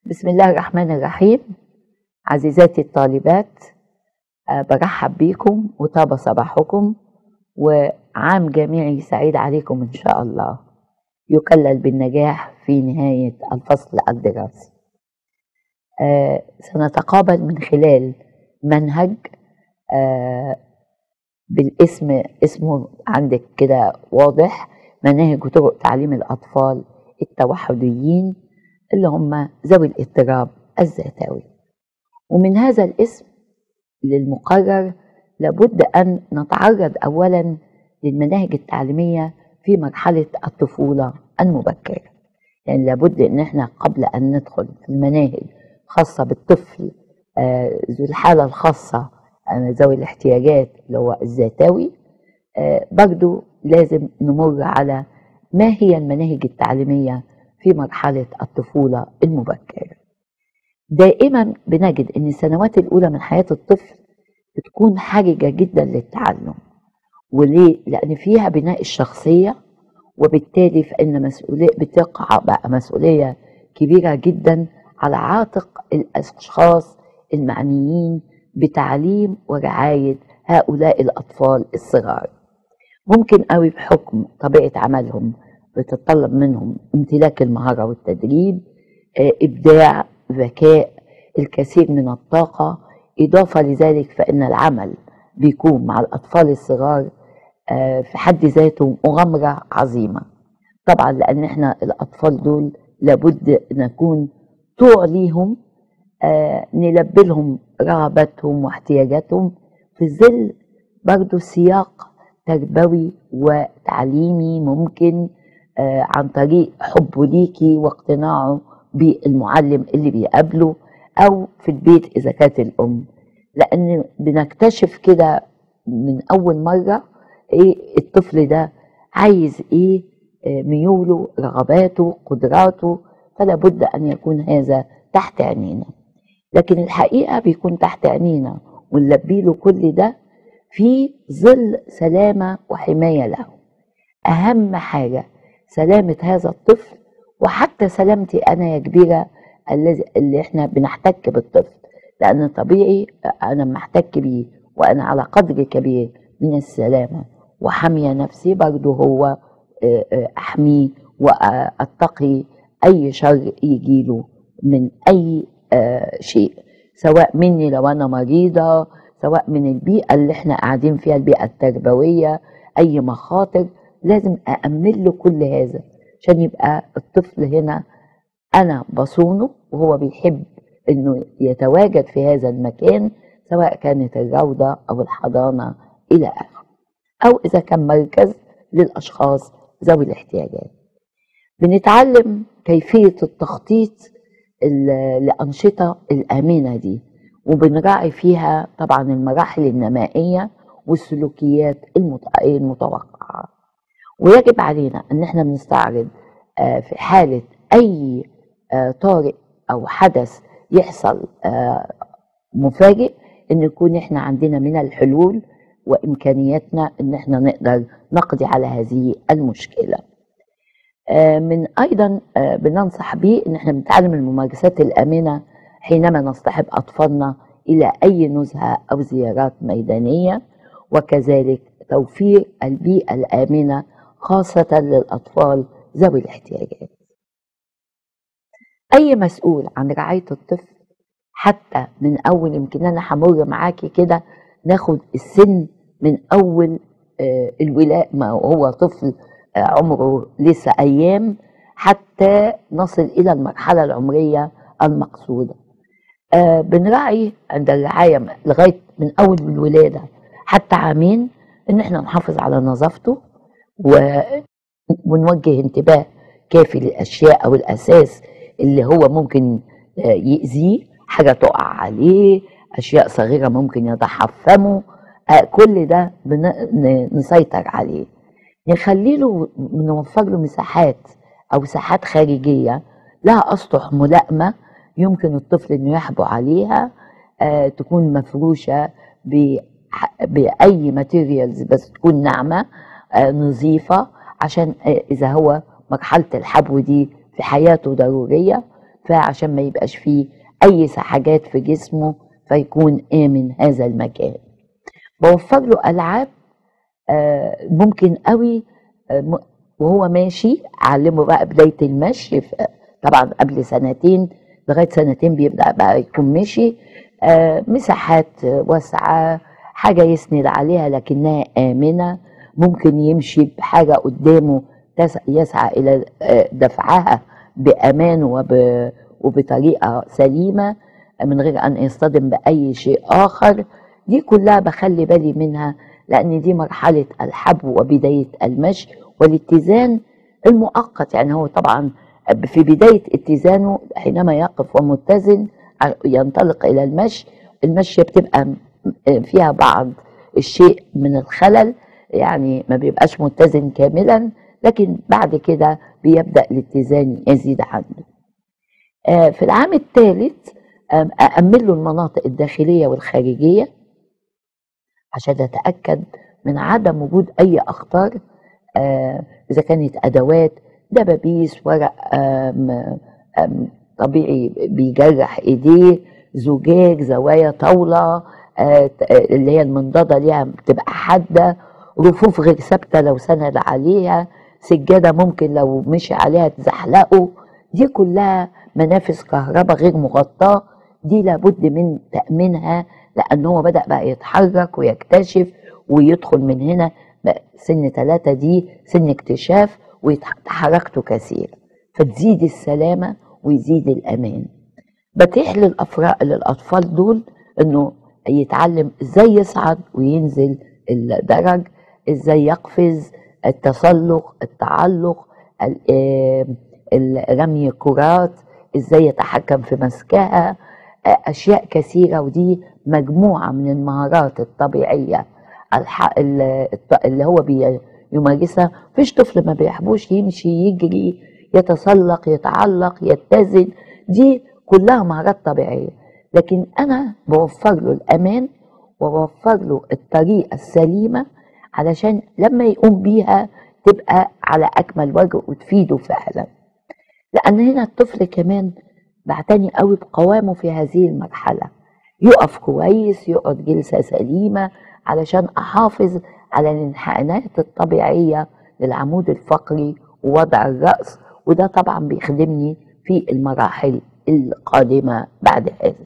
بسم الله الرحمن الرحيم. عزيزاتي الطالبات، برحب بيكم وطاب صباحكم، وعام جامعي سعيد عليكم إن شاء الله، يكلل بالنجاح في نهاية الفصل الدراسي. سنتقابل من خلال منهج بالاسم، اسمه عندك كده واضح، مناهج وطرق تعليم الأطفال التوحديين اللي هم ذوي الاضطراب الذاتوي. ومن هذا الاسم للمقرر لابد أن نتعرض أولا للمناهج التعليمية في مرحلة الطفولة المبكرة. يعني لابد أن احنا قبل أن ندخل في المناهج خاصة بالطفل ذو الحالة الخاصة ذوي الاحتياجات اللي هو الذاتوي، برضو لازم نمر على ما هي المناهج التعليمية في مرحلة الطفولة المبكرة. دائما بنجد أن السنوات الأولى من حياة الطفل بتكون حرجة جدا للتعلم. وليه؟ لأن فيها بناء الشخصية، وبالتالي فإن بتقع بقى مسؤولية كبيرة جدا على عاتق الأشخاص المعنيين بتعليم ورعاية هؤلاء الأطفال الصغار. ممكن قوي بحكم طبيعة عملهم بتتطلب منهم امتلاك المهارة والتدريب، إبداع، ذكاء، الكثير من الطاقة. إضافة لذلك فإن العمل بيكون مع الأطفال الصغار في حد ذاته مغامرة عظيمة طبعا، لأن احنا الأطفال دول لابد نكون طوع ليهم، نلبي لهم رغباتهم واحتياجاتهم في ظل برضو سياق تربوي وتعليمي، ممكن عن طريق حبه ليكي واقتناعه بالمعلم اللي بيقابله، أو في البيت إذا كانت الأم. لأن بنكتشف كده من أول مرة إيه الطفل ده عايز إيه، ميوله، رغباته، قدراته، فلا بد أن يكون هذا تحت عينينا. لكن الحقيقة بيكون تحت عينينا ونلبي له كل ده في ظل سلامة وحماية له. أهم حاجة سلامة هذا الطفل، وحتى سلامتي أنا يا كبيرة اللي احنا بنحتك بالطفل، لأن طبيعي أنا محتك بيه وأنا على قدر كبير من السلامة وحمية نفسي، برضه هو أحميه وأتقي أي شر يجيله من أي شيء، سواء مني لو أنا مريضة، سواء من البيئة اللي احنا قاعدين فيها، البيئة التربوية، أي مخاطر لازم أأمن له كل هذا عشان يبقى الطفل هنا أنا بصونه وهو بيحب إنه يتواجد في هذا المكان، سواء كانت الروضة أو الحضانة إلى آخره، أو إذا كان مركز للأشخاص ذوي الاحتياجات. بنتعلم كيفية التخطيط لأنشطة الآمنة دي، وبنراعي فيها طبعا المراحل النمائية والسلوكيات المتوقعة. ويجب علينا أن احنا بنستعرض في حالة أي طارئ أو حدث يحصل مفاجئ أن يكون احنا عندنا من الحلول وإمكانياتنا أن احنا نقدر نقضي على هذه المشكلة. من أيضا بننصح به أن احنا بنتعلم الممارسات الآمنة حينما نصطحب أطفالنا إلى أي نزهة أو زيارات ميدانية، وكذلك توفير البيئة الآمنة خاصة للأطفال ذوي الاحتياجات. أي مسؤول عن رعاية الطفل حتى من أول، يمكن أنا همر معاكي كده ناخد السن من أول الولاء، ما هو طفل عمره لسه أيام، حتى نصل إلى المرحلة العمرية المقصودة. بنراعي عند الرعاية لغاية من أول الولادة حتى عامين إن احنا نحافظ على نظافته، ونوجه انتباه كافي للأشياء أو الأساس اللي هو ممكن يأذيه، حاجة تقع عليه، أشياء صغيرة ممكن يتحفمه، كل ده نسيطر عليه. نخلي له، نوفر له مساحات أو ساحات خارجية لها أسطح ملائمة يمكن الطفل إنه يحبو عليها، تكون مفروشة بأي ماتيريالز بس تكون ناعمة نظيفة، عشان إذا هو مرحلة الحبو دي في حياته ضرورية فعشان ما يبقاش فيه أي سحاجات في جسمه فيكون آمن هذا المكان. بوفر له ألعاب ممكن قوي وهو ماشي أعلمه بقى بداية المشي. طبعا قبل سنتين لغاية سنتين بيبدأ بقى يكون ماشي. مساحات واسعة، حاجة يسند عليها لكنها آمنة، ممكن يمشي بحاجة قدامه يسعى إلى دفعها بأمان وبطريقة سليمة من غير أن يصطدم بأي شيء آخر. دي كلها بخلي بالي منها لأن دي مرحلة الحبو وبداية المشي والاتزان المؤقت. يعني هو طبعا في بداية اتزانه حينما يقف ومتزن ينطلق إلى المشي. المشي بتبقى فيها بعض الشيء من الخلل، يعني ما بيبقاش متزن كاملا، لكن بعد كده بيبدأ الاتزان يزيد عنده. في العام الثالث أأمن له المناطق الداخلية والخارجية عشان أتأكد من عدم وجود أي أخطار، إذا كانت أدوات دبابيس، ورق طبيعي بيجرح إيديه، زجاج، زوايا طاولة اللي هي المنضدة ليها بتبقى حادة، رفوف غير ثابتة لو سند عليها، سجادة ممكن لو مشي عليها تزحلقه. دي كلها منافذ كهرباء غير مغطاة، دي لابد من تأمينها لأن هو بدأ بقى يتحرك ويكتشف ويدخل من هنا. سن 3 دي سن اكتشاف وحركته كثيرة، فتزيد السلامة ويزيد الأمان. بتيح للأطفال دول إنه يتعلم إزاي يصعد وينزل الدرج، إزاي يقفز، التسلق، التعلق، رمي الكرات، إزاي يتحكم في مسكها، أشياء كثيرة. ودي مجموعة من المهارات الطبيعية اللي هو يمارسها. مفيش طفل ما بيحبوش يمشي، يجري، يتسلق، يتعلق، يتزن، دي كلها مهارات طبيعية. لكن أنا بوفر له الأمان وبوفر له الطريقة السليمة علشان لما يقوم بيها تبقى على أكمل وجه وتفيده فعلا. لأن هنا الطفل كمان بعتني قوي بقوامه في هذه المرحلة، يقف كويس، يقعد جلسة سليمة علشان أحافظ على الانحناءات الطبيعية للعمود الفقري ووضع الرأس، وده طبعا بيخدمني في المراحل القادمة بعد هذا.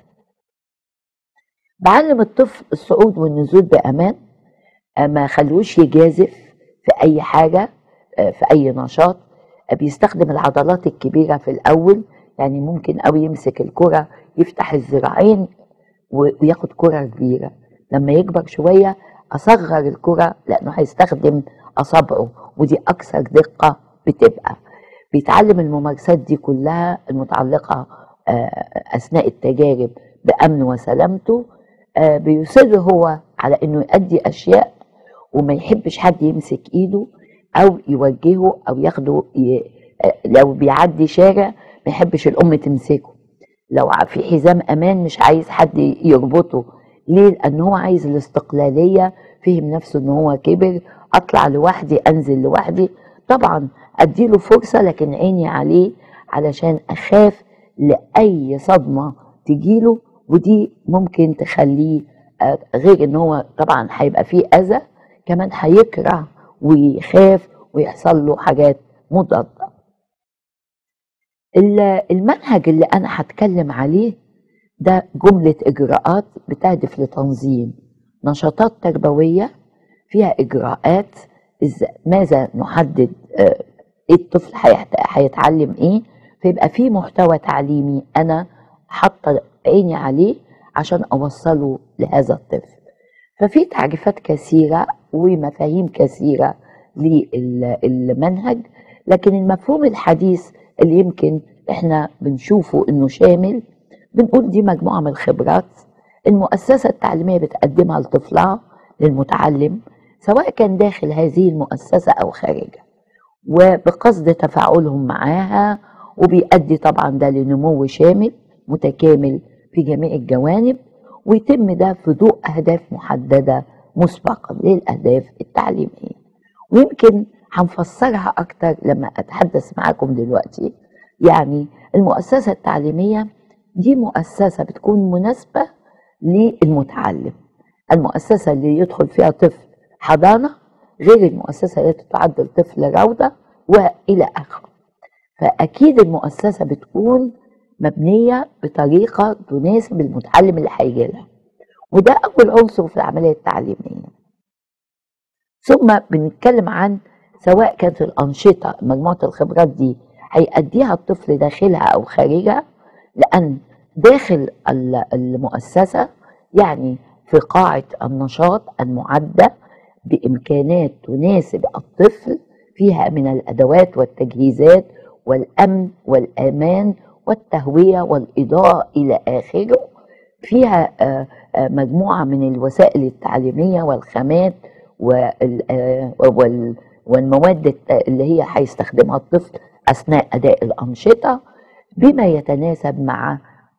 بعلم الطفل الصعود والنزول بأمان، ما خلوش يجازف في أي حاجة، في أي نشاط. بيستخدم العضلات الكبيرة في الأول، يعني ممكن أوي يمسك الكرة يفتح الذراعين وياخد كرة كبيرة. لما يكبر شوية أصغر الكرة لأنه هيستخدم أصابعه، ودي أكثر دقة بتبقى. بيتعلم الممارسات دي كلها المتعلقة أثناء التجارب بأمن وسلامته. بيصر هو على أنه يؤدي أشياء وما يحبش حد يمسك إيده أو يوجهه أو ياخده. لو بيعدي شارع ما يحبش الأم تمسكه، لو في حزام أمان مش عايز حد يربطه. ليه؟ لأن هو عايز الاستقلالية، فهم نفسه أنه هو كبر، أطلع لوحدي، أنزل لوحدي. طبعا أديله فرصة لكن عيني عليه علشان أخاف لأي صدمة تجيله، ودي ممكن تخليه غير أنه هو طبعا هيبقى فيه أذى، كمان هيكره ويخاف ويحصل له حاجات مضادة. المنهج اللي أنا هتكلم عليه ده جملة إجراءات بتهدف لتنظيم نشاطات تربوية فيها إجراءات. ماذا نحدد الطفل هيتعلم إيه، فيبقى فيه محتوى تعليمي أنا حاطة عيني عليه عشان أوصله لهذا الطفل. ففي تعريفات كثيرة ومفاهيم كثيرة للمنهج، لكن المفهوم الحديث اللي يمكن احنا بنشوفه انه شامل، بنقول دي مجموعة من الخبرات المؤسسة التعليمية بتقدمها لطفلها للمتعلم، سواء كان داخل هذه المؤسسة أو خارجها، وبقصد تفاعلهم معاها، وبيؤدي طبعا ده لنمو شامل متكامل في جميع الجوانب، ويتم ده في ضوء أهداف محددة مسبقا للأهداف التعليمية. ويمكن هنفسرها أكتر لما أتحدث معاكم دلوقتي، يعني المؤسسة التعليمية دي مؤسسة بتكون مناسبة للمتعلم. المؤسسة اللي يدخل فيها طفل حضانة غير المؤسسة التي تعد الطفل روضة وإلى آخره. فأكيد المؤسسة بتكون مبنية بطريقة تناسب المتعلم اللي هيجي لها، وده أول عنصر في العملية التعليمية. ثم بنتكلم عن سواء كانت الأنشطة مجموعة الخبرات دي هيأديها الطفل داخلها أو خارجها، لأن داخل المؤسسة يعني في قاعة النشاط المعدة بإمكانات تناسب الطفل، فيها من الأدوات والتجهيزات والأمن والأمان والتهوية والإضاءة إلى آخره، فيها مجموعة من الوسائل التعليمية والخامات والمواد اللي هي هيستخدمها الطفل أثناء أداء الأنشطة بما يتناسب مع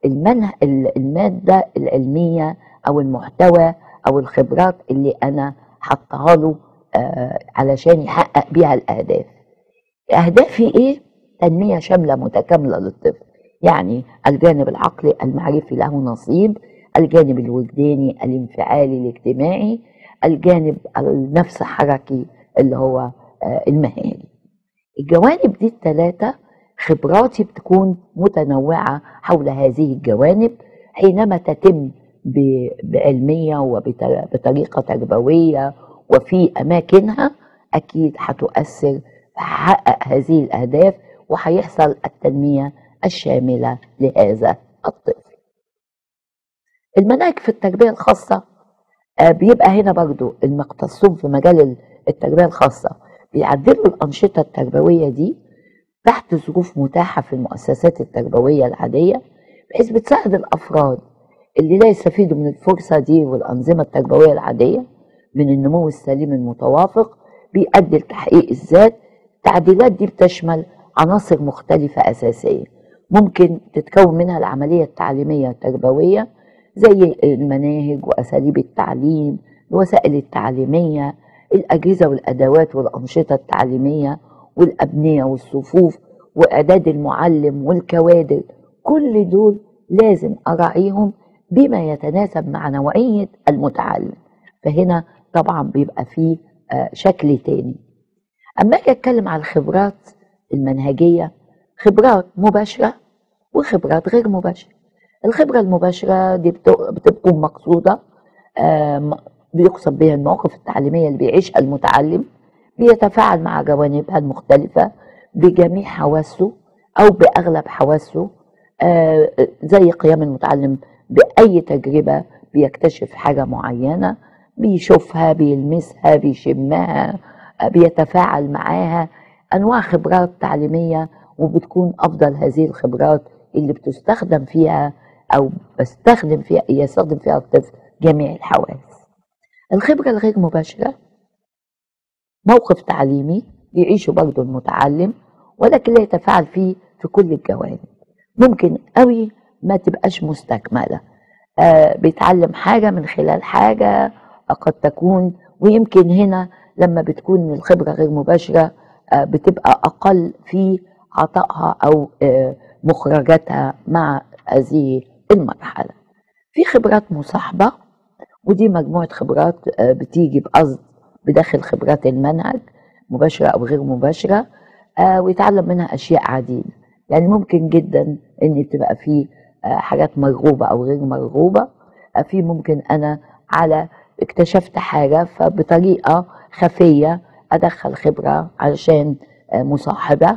المادة العلمية أو المحتوى أو الخبرات اللي أنا حطها له علشان يحقق بيها الأهداف. أهدافي إيه؟ تنمية شاملة متكاملة للطفل، يعني الجانب العقلي المعرفي له نصيب، الجانب الوجداني الانفعالي الاجتماعي، الجانب النفس حركي اللي هو المهاري. الجوانب دي الثلاثة خبراتي بتكون متنوعة حول هذه الجوانب حينما تتم بعلمية وبطريقة تربوية وفي أماكنها، أكيد هتؤثر تحقق هذه الأهداف وهيحصل التنمية الشاملة لهذا الطفل. المناهج في التربية الخاصة بيبقى هنا برضو المختصون في مجال التربية الخاصة بيعدلوا الأنشطة التربوية دي تحت ظروف متاحة في المؤسسات التربوية العادية، بحيث بتساعد الأفراد اللي لا يستفيدوا من الفرصة دي والأنظمة التربوية العادية من النمو السليم المتوافق بيؤدي لتحقيق الذات. التعديلات دي بتشمل عناصر مختلفة أساسية ممكن تتكون منها العملية التعليمية التربوية، زي المناهج وأساليب التعليم، الوسائل التعليمية، الأجهزة والأدوات والأنشطة التعليمية والأبنية والصفوف وإعداد المعلم والكوادر. كل دول لازم أراعيهم بما يتناسب مع نوعية المتعلم، فهنا طبعا بيبقى فيه شكل تاني. أما أجي أتكلم عن الخبرات المنهجية، خبرات مباشرة وخبرات غير مباشرة. الخبرة المباشرة دي بتكون مقصودة بيقصد بها المواقف التعليمية اللي بيعيشها المتعلم، بيتفاعل مع جوانبها المختلفة بجميع حواسه أو بأغلب حواسه، زي قيام المتعلم بأي تجربة، بيكتشف حاجة معينة، بيشوفها، بيلمسها، بيشمها، بيتفاعل معاها. أنواع خبرات تعليمية، وبتكون أفضل هذه الخبرات اللي بتستخدم فيها أو يستخدم فيها الطفل جميع الحواس. الخبرة الغير مباشرة موقف تعليمي بيعيشه برضه المتعلم ولكن لا يتفاعل فيه في كل الجوانب، ممكن قوي ما تبقاش مستكملة، بيتعلم حاجة من خلال حاجة قد تكون، ويمكن هنا لما بتكون الخبرة غير مباشرة بتبقى أقل في عطائها أو مخرجاتها مع هذه المرحلة. في خبرات مصاحبة، ودي مجموعة خبرات بتيجي بقصد بداخل خبرات المنهج مباشرة أو غير مباشرة، ويتعلم منها أشياء عديدة. يعني ممكن جدا إن تبقى في حاجات مرغوبة أو غير مرغوبة، في ممكن أنا اكتشفت حاجة فبطريقة خفية أدخل خبرة علشان مصاحبة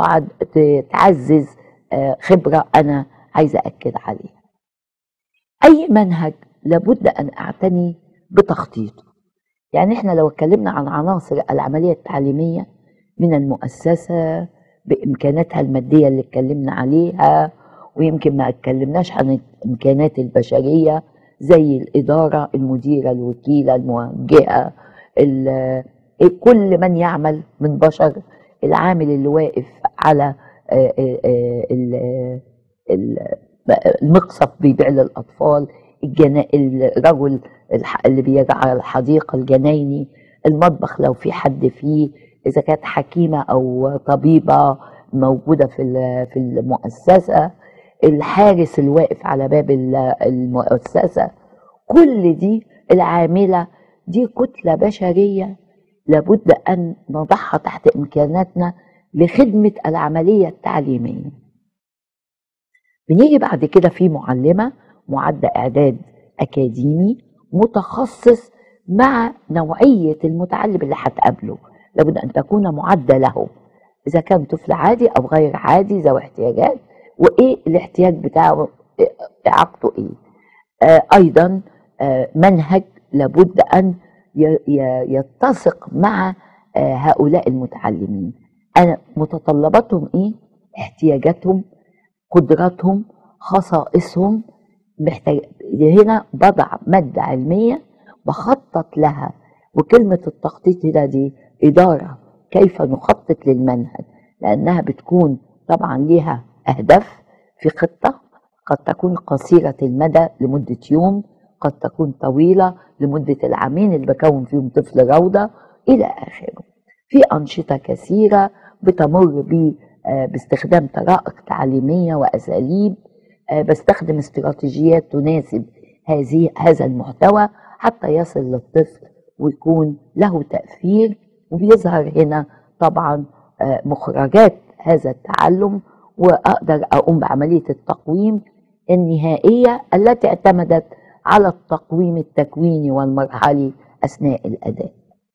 تعزز خبرة أنا عايزة أكد عليها. أي منهج لابد أن أعتني بتخطيطه. يعني إحنا لو اتكلمنا عن عناصر العملية التعليمية من المؤسسة بإمكاناتها المادية اللي اتكلمنا عليها، ويمكن ما اتكلمناش عن الإمكانات البشرية زي الإدارة، المديرة، الوكيلة، الموجهة، كل من يعمل من بشر، العامل اللي واقف على المقصف بيبيع للأطفال، الرجل اللي بيرعى الحديقة، الجنايني، المطبخ لو في حد فيه، إذا كانت حكيمة أو طبيبة، موجودة في المؤسسة، الحارس اللي واقف على باب المؤسسة، كل دي العاملة دي كتلة بشرية لابد أن نضعها تحت إمكاناتنا لخدمة العملية التعليمية. بنيجي بعد كده في معلمة معدة إعداد أكاديمي متخصص مع نوعية المتعلم اللي هتقابله، لابد أن تكون معدة له، إذا كان طفل عادي أو غير عادي ذوي احتياجات، وإيه الاحتياج بتاعه، إعاقته إيه. أيضا منهج لابد أن يتسق مع هؤلاء المتعلمين، أنا متطلباتهم إيه، احتياجاتهم، قدراتهم، خصائصهم، محتاج هنا بضع مادة علمية بخطط لها. وكلمة التخطيط هنا دي إدارة، كيف نخطط للمنهج، لأنها بتكون طبعا لها أهداف في خطة، قد تكون قصيرة المدى لمدة يوم، قد تكون طويلة لمدة العامين اللي بكون فيهم طفل روضة إلى آخره. في أنشطة كثيرة بتمر باستخدام طرائق تعليمية وأساليب، بستخدم استراتيجيات تناسب هذا المحتوى حتى يصل للطفل ويكون له تأثير. وبيظهر هنا طبعا مخرجات هذا التعلم، وأقدر أقوم بعملية التقويم النهائية التي اعتمدت على التقويم التكويني والمرحلي أثناء الأداء.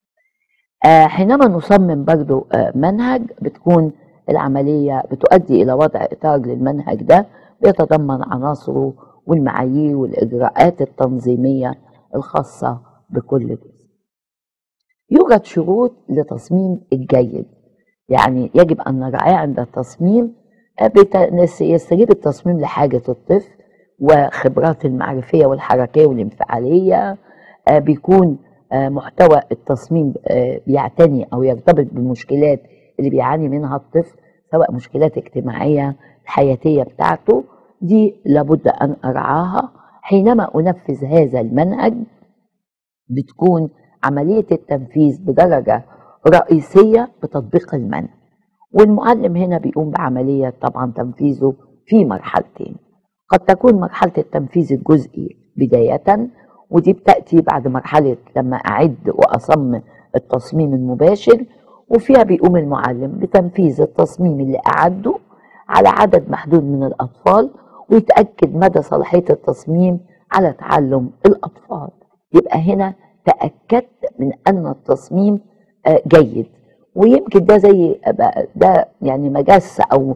حينما نصمم برضو منهج، بتكون العملية بتؤدي إلى وضع إطار للمنهج ده بيتضمن عناصره والمعايير والإجراءات التنظيمية الخاصة بكل جزء. يوجد شروط لتصميم الجيد، يعني يجب أن نراعيها عند التصميم، يستجيب التصميم لحاجة الطفل وخبرات المعرفية والحركية والانفعالية، بيكون محتوى التصميم بيعتني أو يرتبط بالمشكلات اللي بيعاني منها الطفل، سواء مشكلات اجتماعية الحياتية بتاعته، دي لابد أن أرعاها. حينما أنفذ هذا المنهج بتكون عملية التنفيذ بدرجة رئيسية بتطبيق المنهج، والمعلم هنا بيقوم بعملية طبعا تنفيذه في مرحلتين. قد تكون مرحلة التنفيذ الجزئي بداية، ودي بتأتي بعد مرحلة لما أعد وأصمم التصميم المباشر، وفيها بيقوم المعلم بتنفيذ التصميم اللي أعده على عدد محدود من الأطفال، ويتأكد مدى صلاحية التصميم على تعلم الأطفال. يبقى هنا تأكدت من أن التصميم جيد. ويمكن ده زي ده يعني مجس أو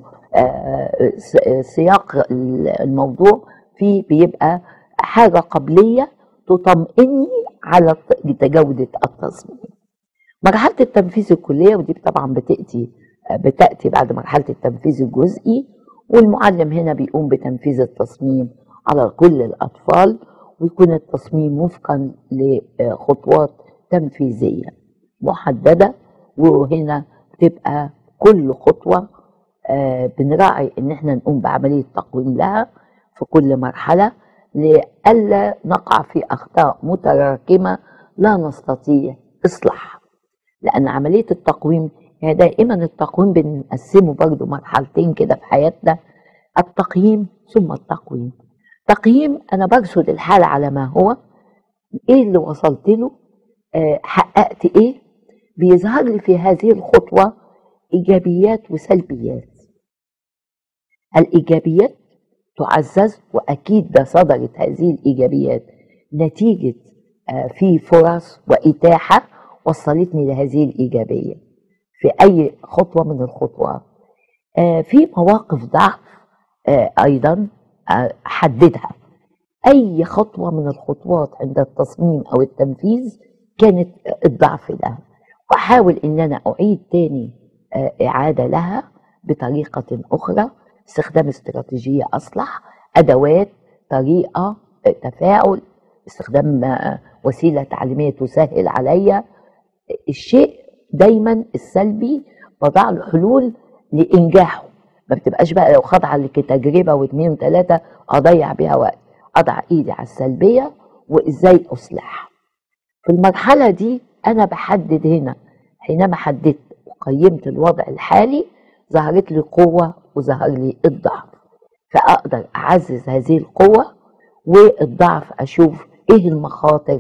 سياق الموضوع فيه بيبقى حاجة قبلية تطمئني على جودة التصميم. مرحلة التنفيذ الكلية، ودي طبعا بتأتي بعد مرحلة التنفيذ الجزئي، والمعلم هنا بيقوم بتنفيذ التصميم على كل الأطفال، ويكون التصميم وفقا لخطوات تنفيذية محددة. وهنا تبقى كل خطوة بنراعي ان احنا نقوم بعملية تقويم لها في كل مرحلة، لئلا نقع في أخطاء متراكمة لا نستطيع إصلاحها. لأن عملية التقويم هي دائما التقويم بنقسمه برضو مرحلتين كده في حياتنا، التقييم ثم التقويم. تقييم أنا برصد الحالة على ما هو، إيه اللي وصلت له، حققت إيه، بيظهر لي في هذه الخطوة إيجابيات وسلبيات. الإيجابيات تعزز، وأكيد ده صدرت هذه الإيجابيات نتيجة في فرص وإتاحة وصلتني لهذه الإيجابية في أي خطوة من الخطوات. في مواقف ضعف أيضا حددها. أي خطوة من الخطوات عند التصميم أو التنفيذ كانت الضعف ده، وأحاول إن أنا أعيد تاني إعادة لها بطريقة أخرى، استخدام استراتيجية أصلح، أدوات، طريقة، تفاعل، استخدام وسيلة تعليمية تسهل عليا الشيء. دايما السلبي بضع له حلول لإنجاحه، ما بتبقاش بقى لو خاضعة لتجربة واثنين وثلاثة أضيع بيها وقت، أضع إيدي على السلبية وإزاي أصلح. في المرحلة دي أنا بحدد هنا، حينما حددت وقيمت الوضع الحالي ظهرت لي قوة وظهر لي الضعف، فأقدر أعزز هذه القوة والضعف، أشوف إيه المخاطر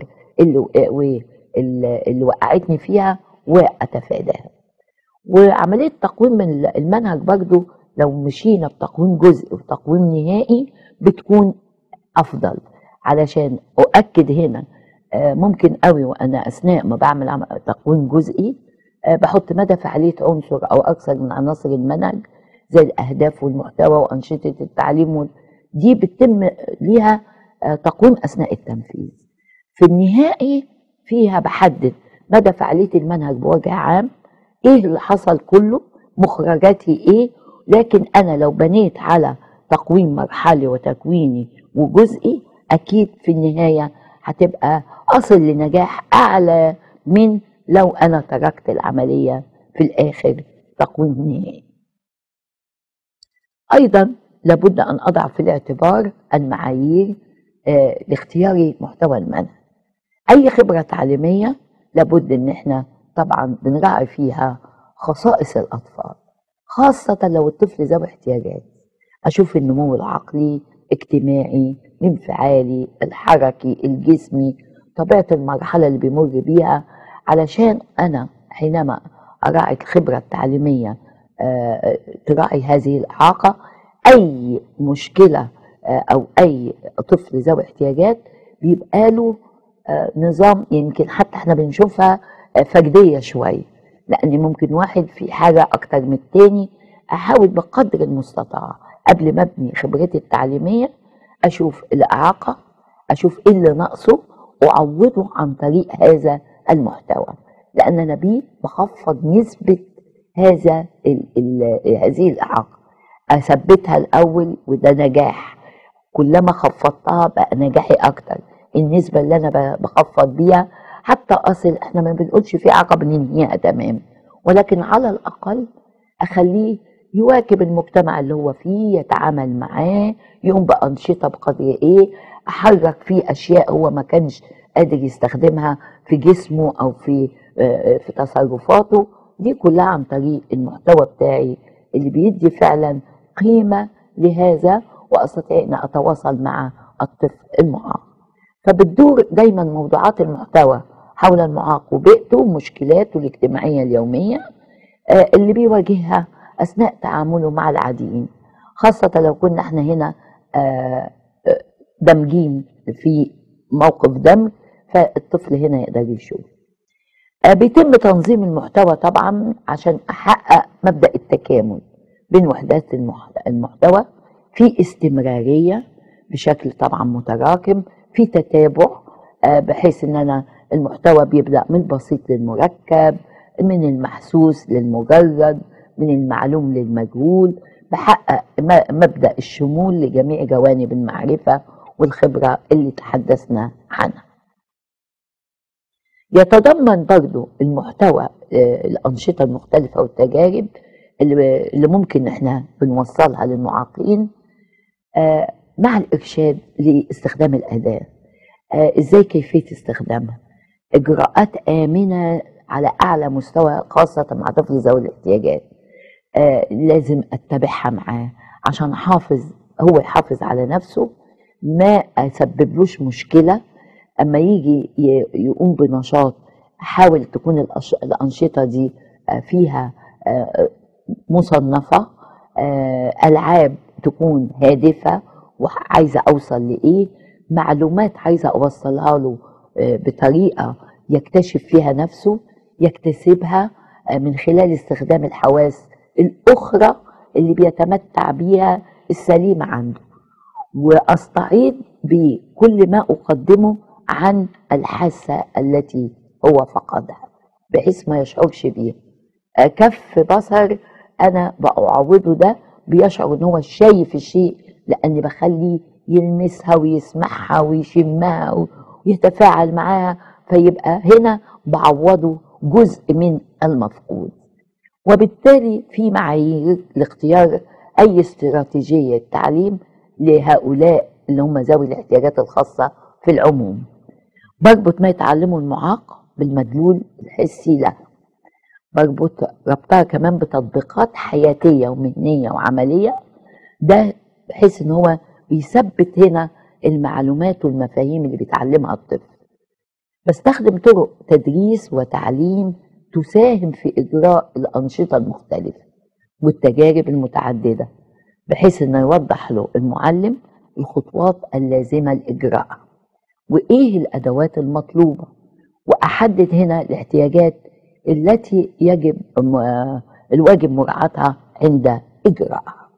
اللي وقعتني فيها وأتفاداها. وعملية تقويم المنهج برضو لو مشينا بتقويم جزئي وتقويم نهائي بتكون أفضل، علشان أؤكد هنا ممكن قوي وأنا أثناء ما بعمل تقويم جزئي بحط مدى فعالية عنصر أو أكثر من عناصر المنهج زي الأهداف والمحتوى وأنشطة التعليم، دي بتتم ليها تقويم أثناء التنفيذ. في النهائي فيها بحدد مدى فعالية المنهج بوجه عام، إيه اللي حصل كله، مخرجاتي إيه. لكن أنا لو بنيت على تقويم مرحلي وتكويني وجزئي أكيد في النهاية هتبقى أصل لنجاح أعلى من لو أنا تركت العملية في الآخر تقويم نهائي. أيضا لابد أن أضع في الاعتبار المعايير لاختيار محتوى المنهج. أي خبرة تعليمية لابد أن احنا طبعا بنراعي فيها خصائص الأطفال، خاصة لو الطفل ذوي احتياجات. أشوف النمو العقلي، اجتماعي، الانفعالي، الحركي، الجسمي، طبيعة المرحلة اللي بيمر بيها، علشان أنا حينما أراعي الخبرة التعليمية تراعي هذه الإعاقة. أي مشكلة أو أي طفل ذوي احتياجات بيبقى له نظام، يمكن حتى احنا بنشوفها فردية شوية، لأن ممكن واحد في حاجة أكتر من التاني. أحاول بقدر المستطاع قبل ما أبني خبرتي التعليمية أشوف الإعاقة، أشوف إيه اللي ناقصه وأعوضه عن طريق هذا المحتوى، لأن أنا بيه بخفض نسبة هذه الإعاقة، أثبتها الأول وده نجاح. كلما خفضتها بقى نجاحي أكتر، النسبة اللي أنا بخفض بيها حتى أصل إحنا ما بنقولش في إعاقة بننهيها تمام، ولكن على الأقل أخليه يواكب المجتمع اللي هو فيه، يتعامل معاه، يقوم بأنشطة بقدر إيه، أحرك فيه أشياء هو ما كانش قادر يستخدمها في جسمه أو في تصرفاته. دي كلها عن طريق المحتوى بتاعي اللي بيدي فعلا قيمة لهذا، وأستطيع أن أتواصل مع الطفل المعاق. فبتدور دايما موضوعات المحتوى حول المعاق وبيئته ومشكلاته الاجتماعية اليومية اللي بيواجهها أثناء تعامله مع العاديين، خاصة لو كنا احنا هنا دمجين في موقف دمج، فالطفل هنا يقدر يشوف. بيتم تنظيم المحتوى طبعا عشان أحقق مبدأ التكامل بين وحدات المحتوى، في استمرارية بشكل طبعا متراكم، في تتابع بحيث ان انا المحتوى بيبدأ من البسيط للمركب، من المحسوس للمجرد، من المعلوم للمجهول، بحقق مبدأ الشمول لجميع جوانب المعرفة والخبرة اللي تحدثنا عنها. يتضمن برضو المحتوى الأنشطة المختلفة والتجارب اللي ممكن احنا بنوصلها للمعاقين مع الإرشاد لاستخدام الأداة، ازاي كيفية استخدامها، إجراءات آمنة على أعلى مستوى خاصة مع طفل ذوي الاحتياجات. لازم أتبعها معاه عشان هو يحافظ على نفسه، ما أسببلوش مشكلة. أما يجي يقوم بنشاط حاول تكون الأنشطة دي فيها مصنفة، ألعاب تكون هادفة وعايزة أوصل لإيه، معلومات عايزة أوصلها له بطريقة يكتشف فيها نفسه، يكتسبها من خلال استخدام الحواس الأخرى اللي بيتمتع بيها السليمة عنده، وأستعيض بكل ما أقدمه عن الحاسة التي هو فقدها بحيث ما يشعرش بيها. كف بصر أنا بأعوضه ده بيشعر إن هو شايف الشيء، لأني بخليه يلمسها ويسمعها ويشمها ويتفاعل معاها، فيبقى هنا بعوضه جزء من المفقود. وبالتالي في معايير لاختيار أي استراتيجية تعليم لهؤلاء اللي هم ذوي الاحتياجات الخاصة في العموم. بربط ما يتعلمه المعاق بالمدلول الحسي له، ربطها كمان بتطبيقات حياتية ومهنية وعملية، ده بحيث ان هو بيثبت هنا المعلومات والمفاهيم اللي بيتعلمها الطفل. بستخدم طرق تدريس وتعليم تساهم في إجراء الأنشطة المختلفة والتجارب المتعددة، بحيث انه يوضح له المعلم الخطوات اللازمة لإجراءها وإيه الأدوات المطلوبة، وأحدد هنا الاحتياجات التي الواجب مراعاتها عند إجراءها.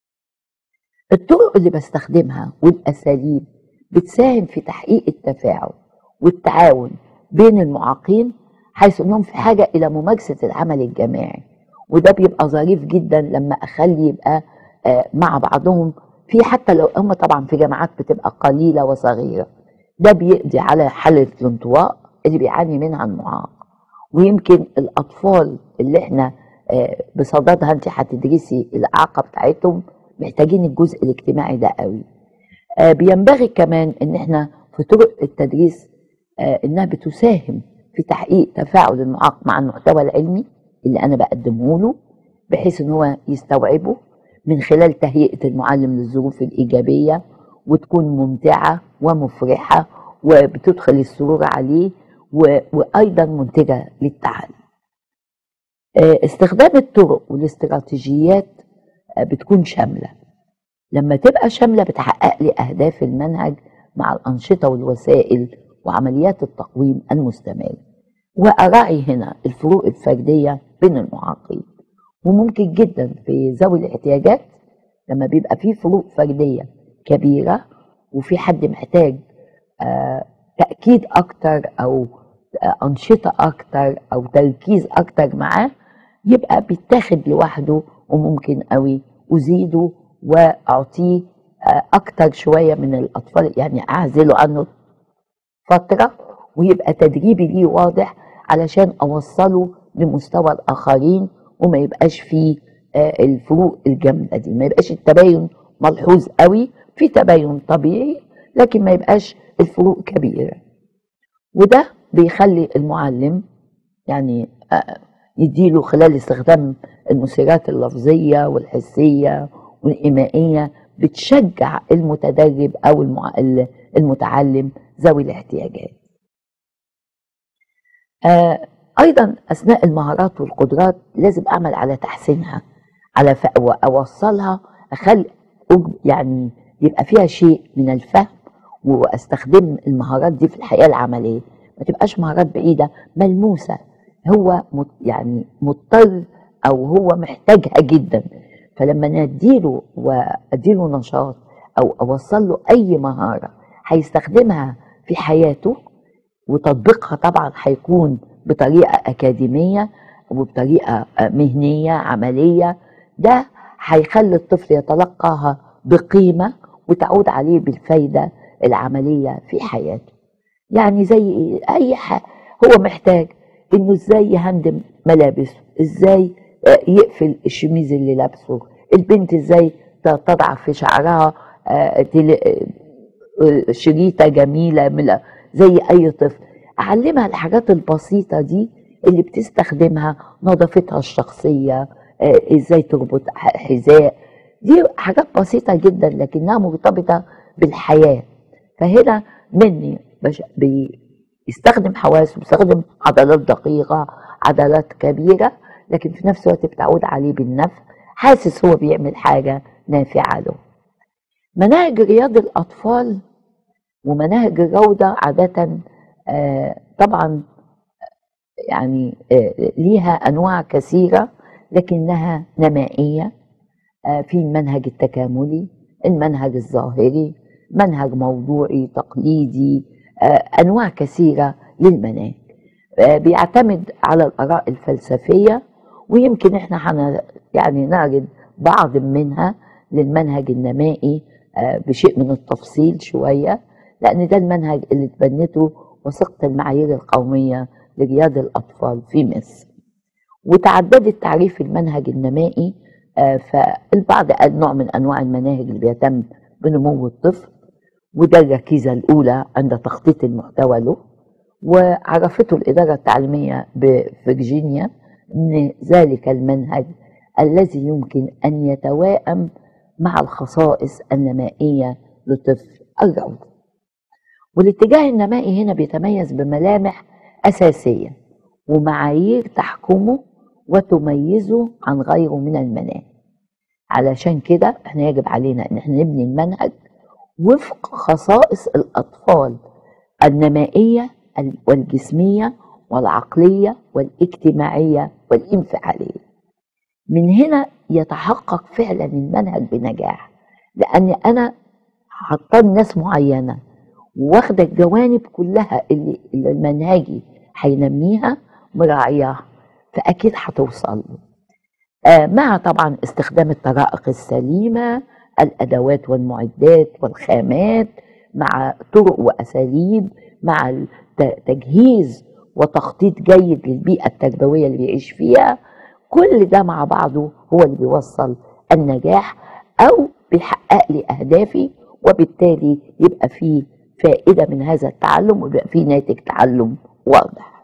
الطرق اللي بستخدمها والأساليب بتساهم في تحقيق التفاعل والتعاون بين المعاقين، حيث انهم في حاجة إلى ممارسة العمل الجماعي، وده بيبقى ظريف جدا لما أخلي يبقى مع بعضهم، في حتى لو هم طبعا في جماعات بتبقى قليلة وصغيرة، ده بيقضي على حالة الانطواء اللي بيعاني منها المعاق. ويمكن الأطفال اللي احنا بصددها انت هتدرسي الإعاقة بتاعتهم محتاجين الجزء الاجتماعي ده قوي. بينبغي كمان ان احنا في طرق التدريس انها بتساهم في تحقيق تفاعل المعاق مع المحتوى العلمي اللي انا بقدمه له، بحيث ان هو يستوعبه من خلال تهيئة المعلم للظروف الإيجابية، وتكون ممتعة ومفرحة وبتدخل السرور عليه وأيضا منتجة للتعلم. استخدام الطرق والاستراتيجيات بتكون شاملة. لما تبقى شاملة بتحقق لي أهداف المنهج مع الأنشطة والوسائل وعمليات التقويم المستمر، وأراعي هنا الفروق الفردية بين المعاقين. وممكن جدا في ذوي الاحتياجات لما بيبقى في فروق فردية كبيرة وفي حد محتاج تأكيد أكتر أو أنشطة أكتر أو تركيز أكتر معاه، يبقى بيتاخد لوحده، وممكن قوي أزيده وأعطيه أكتر شوية من الأطفال، يعني أعزله عنه فترة ويبقى تدريبي ليه واضح علشان أوصله لمستوى الآخرين، وما يبقاش فيه الفروق الجامدة دي، ما يبقاش التباين ملحوظ قوي، في تباين طبيعي لكن ما يبقاش الفروق كبيرة. وده بيخلي المعلم يعني يديله خلال استخدام المثيرات اللفظية والحسية والإيمائية بتشجع المتدرب أو المتعلم ذوي الاحتياجات. أيضا أثناء المهارات والقدرات لازم أعمل على تحسينها، على أوصلها، يعني يبقى فيها شيء من الفهم، واستخدم المهارات دي في الحياة العملية، ما تبقاش مهارات بعيدة ملموسة، هو يعني مضطر أو هو محتاجها جدا. فلما نديله وأديله نشاط أو أوصل له أي مهارة هيستخدمها في حياته، وتطبيقها طبعا هيكون بطريقة أكاديمية وبطريقة مهنية عملية، ده هيخلي الطفل يتلقاها بقيمة وتعود عليه بالفايدة العملية في حياته. يعني زي أي هو محتاج إنه إزاي يهندم ملابسه، إزاي يقفل الشميز اللي لابسه، البنت إزاي تضع في شعرها شريطة جميلة زي أي طفل. أعلمها الحاجات البسيطة دي اللي بتستخدمها، نظافتها الشخصية، إزاي تربط حذاء، دي حاجات بسيطة جدا لكنها مرتبطة بالحياة. فهنا مني بيستخدم حواسه، بيستخدم عضلات دقيقة، عضلات كبيرة، لكن في نفس الوقت بتعود عليه بالنفع، حاسس هو بيعمل حاجة نافعة له. مناهج رياض الأطفال ومناهج الروضة عادة طبعا يعني ليها أنواع كثيرة لكنها نمائية. في المنهج التكاملي، المنهج الظاهري، منهج موضوعي تقليدي، أنواع كثيرة للمناهج. بيعتمد على الآراء الفلسفية، ويمكن احنا يعني نعرض بعض منها للمنهج النمائي بشيء من التفصيل شوية، لأن ده المنهج اللي تبنته وثيقة المعايير القومية لرياض الأطفال في مصر. وتعددت تعريف المنهج النمائي، فالبعض قال نوع من أنواع المناهج اللي بيهتم بنمو الطفل، وده الركيزة الأولى عند تخطيط المحتوى له. وعرفته الإدارة التعليمية بفرجينيا من ذلك المنهج الذي يمكن أن يتوائم مع الخصائص النمائية لطفل الروضة. والاتجاه النمائي هنا بيتميز بملامح أساسية ومعايير تحكمه وتميزه عن غيره من المناهج. علشان كده احنا يجب علينا ان احنا نبني المنهج وفق خصائص الأطفال النمائية والجسمية والعقلية والاجتماعية والانفعالية. من هنا يتحقق فعلا المنهج بنجاح، لأن أنا حاطة ناس معينة واخدة الجوانب كلها اللي المنهجي هينميها مراعياها، فأكيد هتوصل له. مع طبعا استخدام الطرائق السليمة، الأدوات والمعدات والخامات، مع طرق وأساليب، مع تجهيز وتخطيط جيد للبيئة التربوية اللي بيعيش فيها. كل ده مع بعضه هو اللي بيوصل النجاح أو بيحقق لي أهدافي، وبالتالي يبقى فيه فائدة من هذا التعلم ويبقى فيه ناتج تعلم واضح.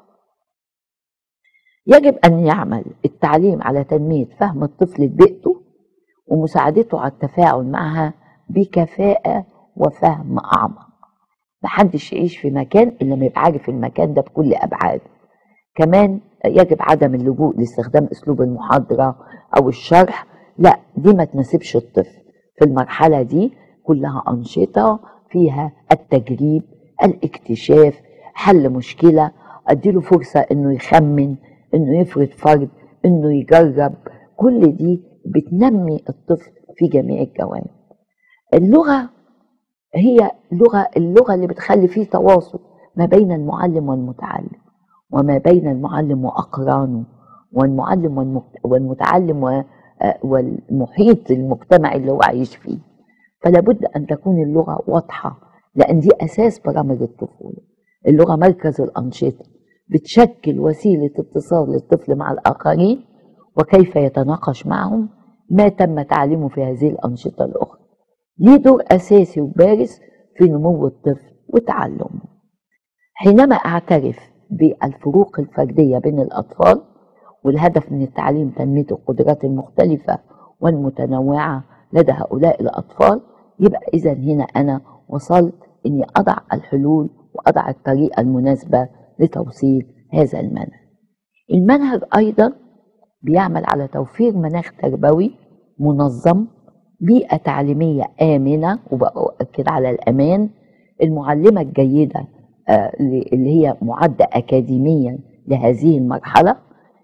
يجب أن يعمل التعليم على تنمية فهم الطفل لبيئته ومساعدته على التفاعل معها بكفاءة وفهم أعمق. محدش يعيش في مكان إلا ما يبقى عارف المكان ده بكل أبعاده. كمان يجب عدم اللجوء لاستخدام أسلوب المحاضرة أو الشرح، لا دي ما تناسبش الطفل. في المرحلة دي كلها أنشطة فيها التجريب، الاكتشاف، حل مشكلة، أديله فرصة إنه يخمن، إنه يفرض فرض، إنه يجرب. كل دي بتنمي الطفل في جميع الجوانب. اللغة هي اللغة اللي بتخلي فيه تواصل ما بين المعلم والمتعلم، وما بين المعلم وأقرانه، والمعلم والمتعلم والمحيط المجتمعي اللي هو عايش فيه. فلا بد أن تكون اللغة واضحة، لأن دي أساس برامج الطفولة. اللغة مركز الأنشطة، بتشكل وسيلة اتصال للطفل مع الآخرين وكيف يتناقش معهم ما تم تعليمه في هذه الأنشطة الأخرى. ليه دور أساسي وبارز في نمو الطفل وتعلمه. حينما أعترف بالفروق الفردية بين الأطفال، والهدف من التعليم تنمية القدرات المختلفة والمتنوعة لدى هؤلاء الأطفال، يبقى إذا هنا أنا وصلت إني أضع الحلول وأضع الطريقة المناسبة لتوصيل هذا المنهج. المنهج أيضا بيعمل على توفير مناخ تربوي منظم، بيئة تعليمية آمنة، وبأكد على الأمان. المعلمة الجيدة اللي هي معدة أكاديميا لهذه المرحلة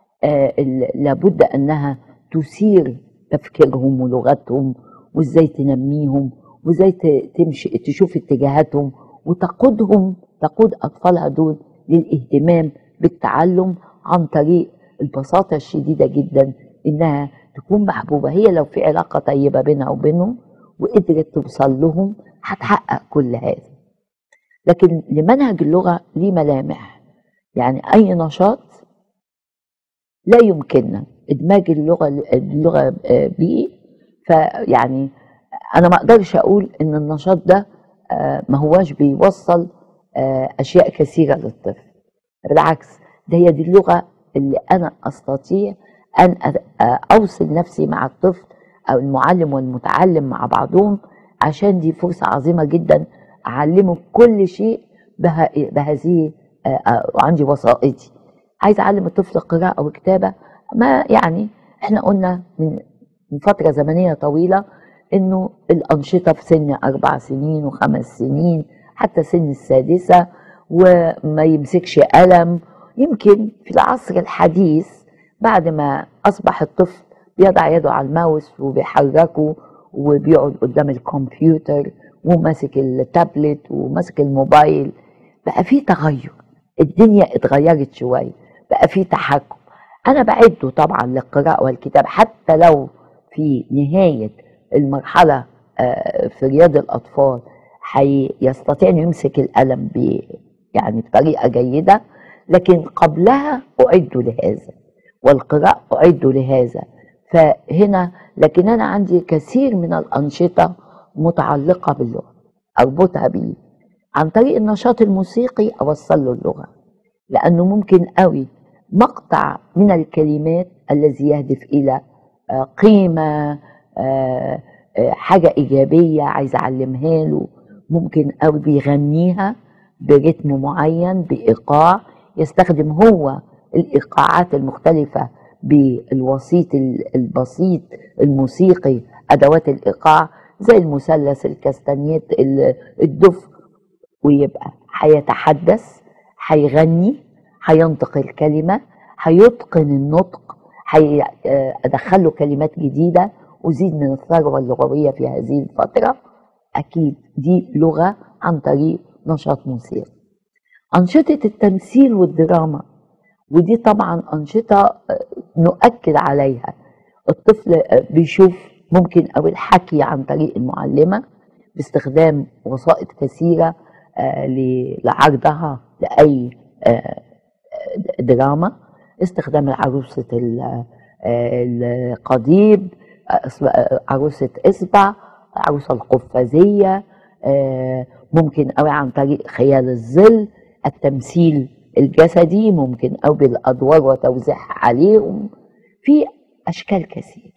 لابد أنها تثير تفكيرهم ولغتهم، وإزاي تنميهم، وإزاي تمشي تشوف اتجاهاتهم، تقود أطفالها دول للاهتمام بالتعلم عن طريق البساطة الشديدة جدا إنها تكون محبوبة. هي لو في علاقة طيبة بينها وبينهم وقدرت توصل لهم هتحقق كل هذا. لكن لمنهج اللغة ليه ملامح، يعني أي نشاط لا يمكننا إدماج اللغة بيه. فيعني أنا ما أقدرش أقول إن النشاط ده ما هواش بيوصل أشياء كثيرة للطفل. بالعكس، ده هي دي اللغة اللي أنا أستطيع أن أوصل نفسي مع الطفل أو المعلم والمتعلم مع بعضهم، عشان دي فرصة عظيمة جدا أعلمه كل شيء بهذه. وعندي وسائطي، عايز أعلم الطفل قراءة وكتابة. ما يعني إحنا قلنا من فترة زمنية طويلة إنه الأنشطة في سن 4 سنين و5 سنين حتى سن السادسة، وما يمسكش قلم. يمكن في العصر الحديث بعد ما أصبح الطفل بيضع يده على الماوس وبيحركه وبيقعد قدام الكمبيوتر وماسك التابلت وماسك الموبايل، بقى فيه تغير، الدنيا اتغيرت شوية، بقى فيه تحكم. أنا بعده طبعا للقراءة والكتاب، حتى لو في نهاية المرحلة في رياض الأطفال يستطيع أن يمسك القلم يعني بطريقة جيدة، لكن قبلها أعد لهذا، والقراءة أعد لهذا. فهنا لكن أنا عندي كثير من الأنشطة متعلقة باللغة أربطها بيه. عن طريق النشاط الموسيقي أوصل له اللغة، لأنه ممكن قوي مقطع من الكلمات الذي يهدف إلى قيمة، حاجة إيجابية عايز أعلمها له. ممكن أو بيغنيها برتم معين بإيقاع، يستخدم هو الإيقاعات المختلفة بالوسيط البسيط الموسيقي، أدوات الإيقاع زي المثلث، الكاستانيت، الدف، ويبقى هيتحدث، هيغني، هينطق الكلمة، هيتقن النطق، هيدخله كلمات جديدة وزيد من الثروة اللغوية في هذه الفترة. أكيد دي لغة عن طريق نشاط موسيقي. أنشطة التمثيل والدراما، ودي طبعا أنشطة نؤكد عليها. الطفل بيشوف ممكن أو الحكي عن طريق المعلمة باستخدام وسائط كثيرة لعرضها لأي دراما، استخدام العروسة القضيب، عروسة إصبع، عروسة القفازية، ممكن أوي عن طريق خيال الظل، التمثيل الجسدي، ممكن أو بالأدوار وتوزيعها عليهم في أشكال كثيرة.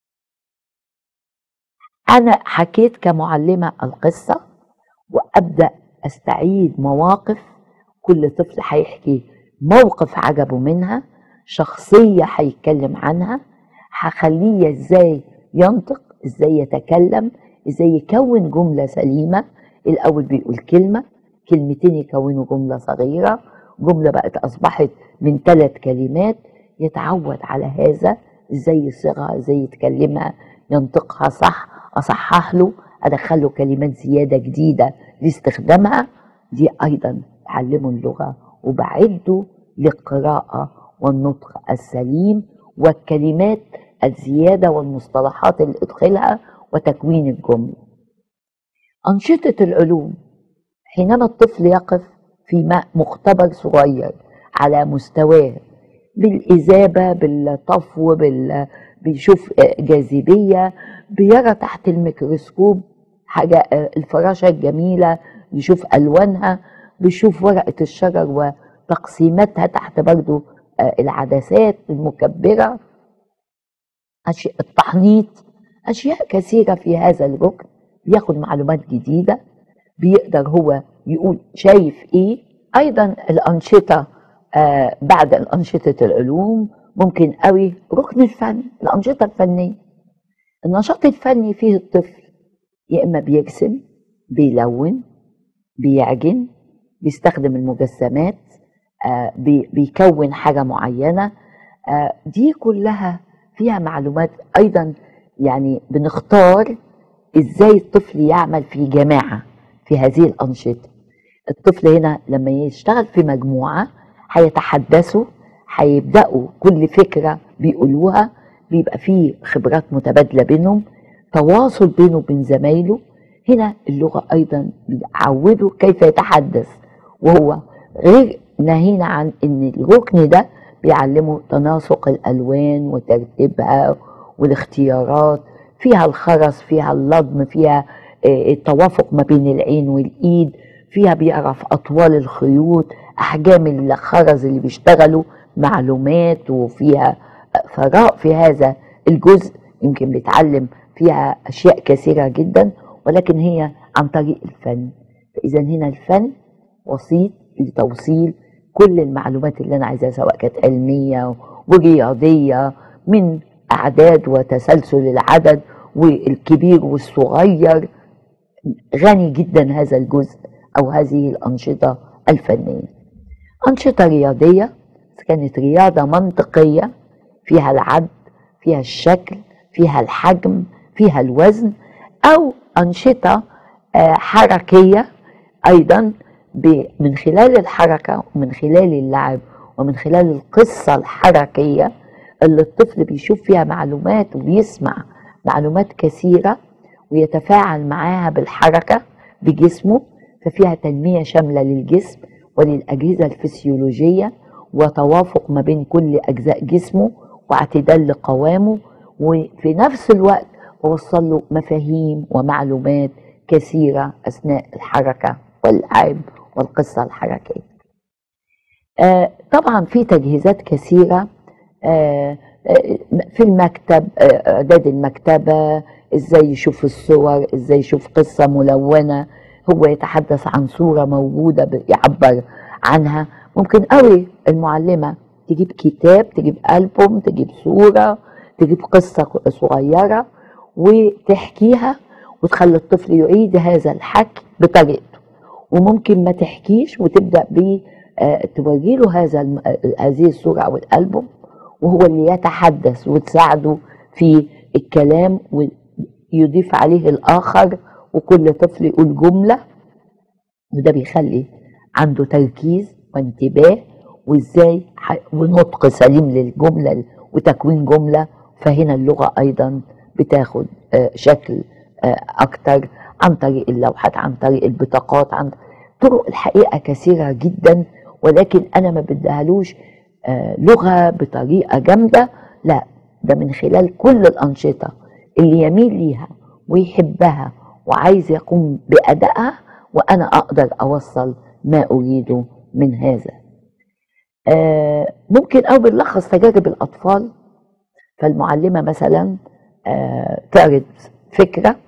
أنا حكيت كمعلمة القصة وأبدأ أستعيد مواقف، كل طفل هيحكي موقف عجبه منها، شخصية هيتكلم عنها، هخليه ازاي ينطق، ازاي يتكلم، ازاي يكون جملة سليمة. الأول بيقول كلمة، كلمتين يكونوا جملة صغيرة، جملة بقت أصبحت من 3 كلمات، يتعود على هذا، ازاي يصيغها، ازاي يتكلمها، ينطقها صح، أصحح له، أدخله كلمات زيادة جديدة لاستخدامها. دي أيضا تعلمه اللغة وبعده للقراءة والنطق السليم والكلمات الزيادة والمصطلحات اللي ادخلها وتكوين الجملة. أنشطة العلوم، حينما الطفل يقف في مختبر صغير على مستواه، بالإذابة، بالطفو، بيشوف جاذبية، بيرى تحت الميكروسكوب حاجة، الفراشة الجميلة يشوف ألوانها، بيشوف ورقة الشجر وتقسيماتها تحت برضو العدسات المكبرة، التحنيط، أشياء كثيرة في هذا الركن. بياخد معلومات جديدة، بيقدر هو يقول شايف إيه. أيضا الأنشطة بعد الأنشطة العلوم ممكن قوي ركن الفن، الأنشطة الفنية. النشاط الفني فيه الطفل يا إما بيرسم، بيلون، بيعجن، بيستخدم المجسمات، بيكون حاجة معينة. دي كلها فيها معلومات. أيضا يعني بنختار إزاي الطفل يعمل في جماعة في هذه الأنشطة. الطفل هنا لما يشتغل في مجموعة هيتحدثوا، هيبدأوا كل فكرة بيقولوها، بيبقى فيه خبرات متبادلة بينهم، تواصل بينه وبين زمايله. هنا اللغة أيضا بيعوده كيف يتحدث، وهو غير ناهينا عن ان الركن ده بيعلمه تناسق الألوان وترتيبها والاختيارات، فيها الخرز، فيها اللضم، فيها التوافق ما بين العين والإيد، فيها بيعرف أطوال الخيوط، أحجام الخرز اللي بيشتغلوا، معلومات، وفيها ثراء في هذا الجزء. يمكن بيتعلم فيها أشياء كثيرة جدا، ولكن هي عن طريق الفن. فإذا هنا الفن وسيط لتوصيل كل المعلومات اللي أنا عايزاها، سواء كانت علمية ورياضية، من أعداد وتسلسل العدد والكبير والصغير. غني جدا هذا الجزء أو هذه الأنشطة الفنية. أنشطة رياضية، كانت رياضة منطقية فيها العد، فيها الشكل، فيها الحجم، فيها الوزن، أو أنشطة حركية أيضا من خلال الحركة ومن خلال اللعب ومن خلال القصة الحركية اللي الطفل بيشوف فيها معلومات وبيسمع معلومات كثيرة ويتفاعل معاها بالحركة بجسمه. ففيها تنمية شاملة للجسم وللأجهزة الفسيولوجية وتوافق ما بين كل أجزاء جسمه واعتدال لقوامه، وفي نفس الوقت وصل له مفاهيم ومعلومات كثيرة أثناء الحركة واللعب والقصة الحركية. طبعا في تجهيزات كثيرة آه، في المكتب، إعداد المكتبة، إزاي يشوف الصور، إزاي يشوف قصة ملونة، هو يتحدث عن صورة موجودة يعبر عنها. ممكن قوي المعلمة تجيب كتاب، تجيب ألبوم، تجيب صورة، تجيب قصة صغيرة وتحكيها، وتخلي الطفل يعيد هذا الحكي بطريقته. وممكن ما تحكيش وتبدأ توري له هذه الصورة أو الألبوم، وهو اللي يتحدث وتساعده في الكلام ويضيف عليه الآخر، وكل طفل يقول جملة، وده بيخلي عنده تركيز وانتباه وازاي ونطق سليم للجملة وتكوين جملة. فهنا اللغة أيضا بتاخد شكل أكتر عن طريق اللوحات، عن طريق البطاقات، عن طرق الحقيقة كثيرة جدا. ولكن أنا ما بديهالوش لغة بطريقة جامدة، لا، ده من خلال كل الأنشطة اللي يميل ليها ويحبها وعايز يقوم بأدائها، وأنا أقدر أوصل ما أريده من هذا. ممكن أو بنلخص تجارب الأطفال. فالمعلمة مثلا تعرض فكرة،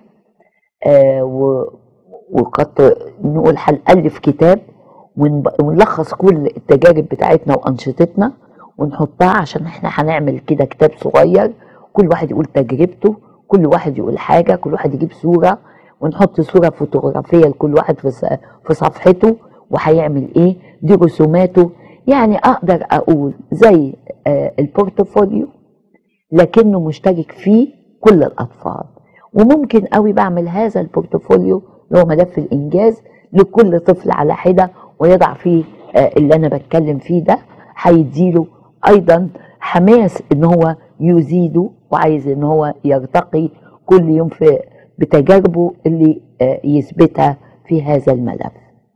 وقد نقول هنألف كتاب ونلخص كل التجارب بتاعتنا وأنشطتنا ونحطها، عشان احنا هنعمل كده كتاب صغير، كل واحد يقول تجربته، كل واحد يقول حاجة، كل واحد يجيب صورة، ونحط صورة فوتوغرافية لكل واحد في صفحته وهيعمل ايه، دي رسوماته. يعني اقدر اقول زي البورتفوليو، لكنه مشترك فيه كل الاطفال. وممكن قوي بعمل هذا البورتفوليو اللي هو ملف الانجاز لكل طفل على حدة، ويضع فيه اللي انا بتكلم فيه ده، هيديله ايضا حماس ان هو يزيده، وعايز ان هو يرتقي كل يوم بتجاربه اللي يثبتها في هذا الملف.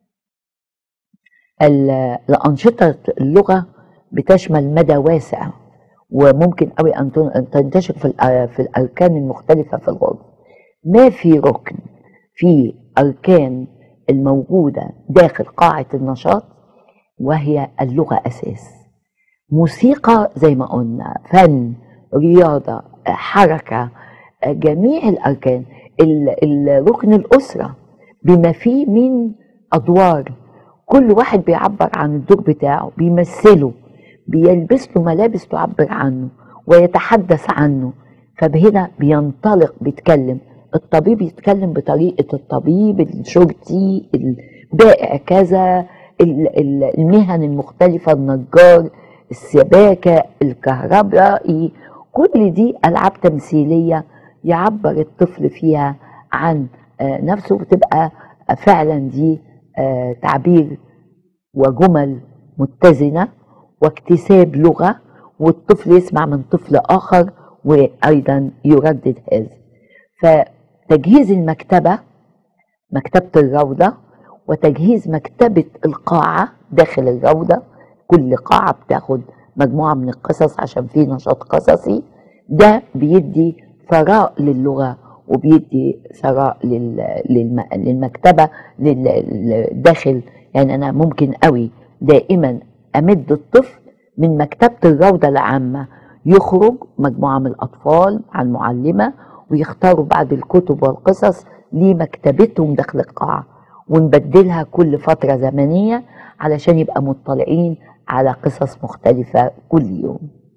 الأنشطة اللغة بتشمل مدى واسع، وممكن قوي أن تنتشر في الأركان المختلفة في الغرفة. ما في ركن في أركان الموجودة داخل قاعة النشاط وهي اللغة أساس. موسيقى زي ما قلنا، فن، رياضة، حركة، جميع الأركان. الركن الأسرة بما فيه من أدوار، كل واحد بيعبر عن الدور بتاعه، بيمثله، بيلبس له ملابس تعبر عنه ويتحدث عنه. فبهنا بينطلق، بيتكلم. الطبيب يتكلم بطريقة الطبيب، الشرطي، البائع كذا، المهن المختلفة، النجار، السباكة، الكهربائي، كل دي ألعاب تمثيلية يعبر الطفل فيها عن نفسه، وتبقى فعلا دي تعبير وجمل متزنة واكتساب لغة، والطفل يسمع من طفل آخر وأيضا يردد هذا. فتجهيز المكتبة، مكتبة الروضة، وتجهيز مكتبة القاعة داخل الروضة، كل قاعة بتاخد مجموعة من القصص عشان فيه نشاط قصصي، ده بيدي ثراء للغة وبيدي ثراء للمكتبة داخل. يعني أنا ممكن قوي دائما أمد الطفل من مكتبة الروضة العامة، يخرج مجموعة من الأطفال مع المعلمة ويختاروا بعض الكتب والقصص لمكتبتهم داخل القاعة، ونبدلها كل فترة زمنية علشان يبقى مطلعين على قصص مختلفة كل يوم.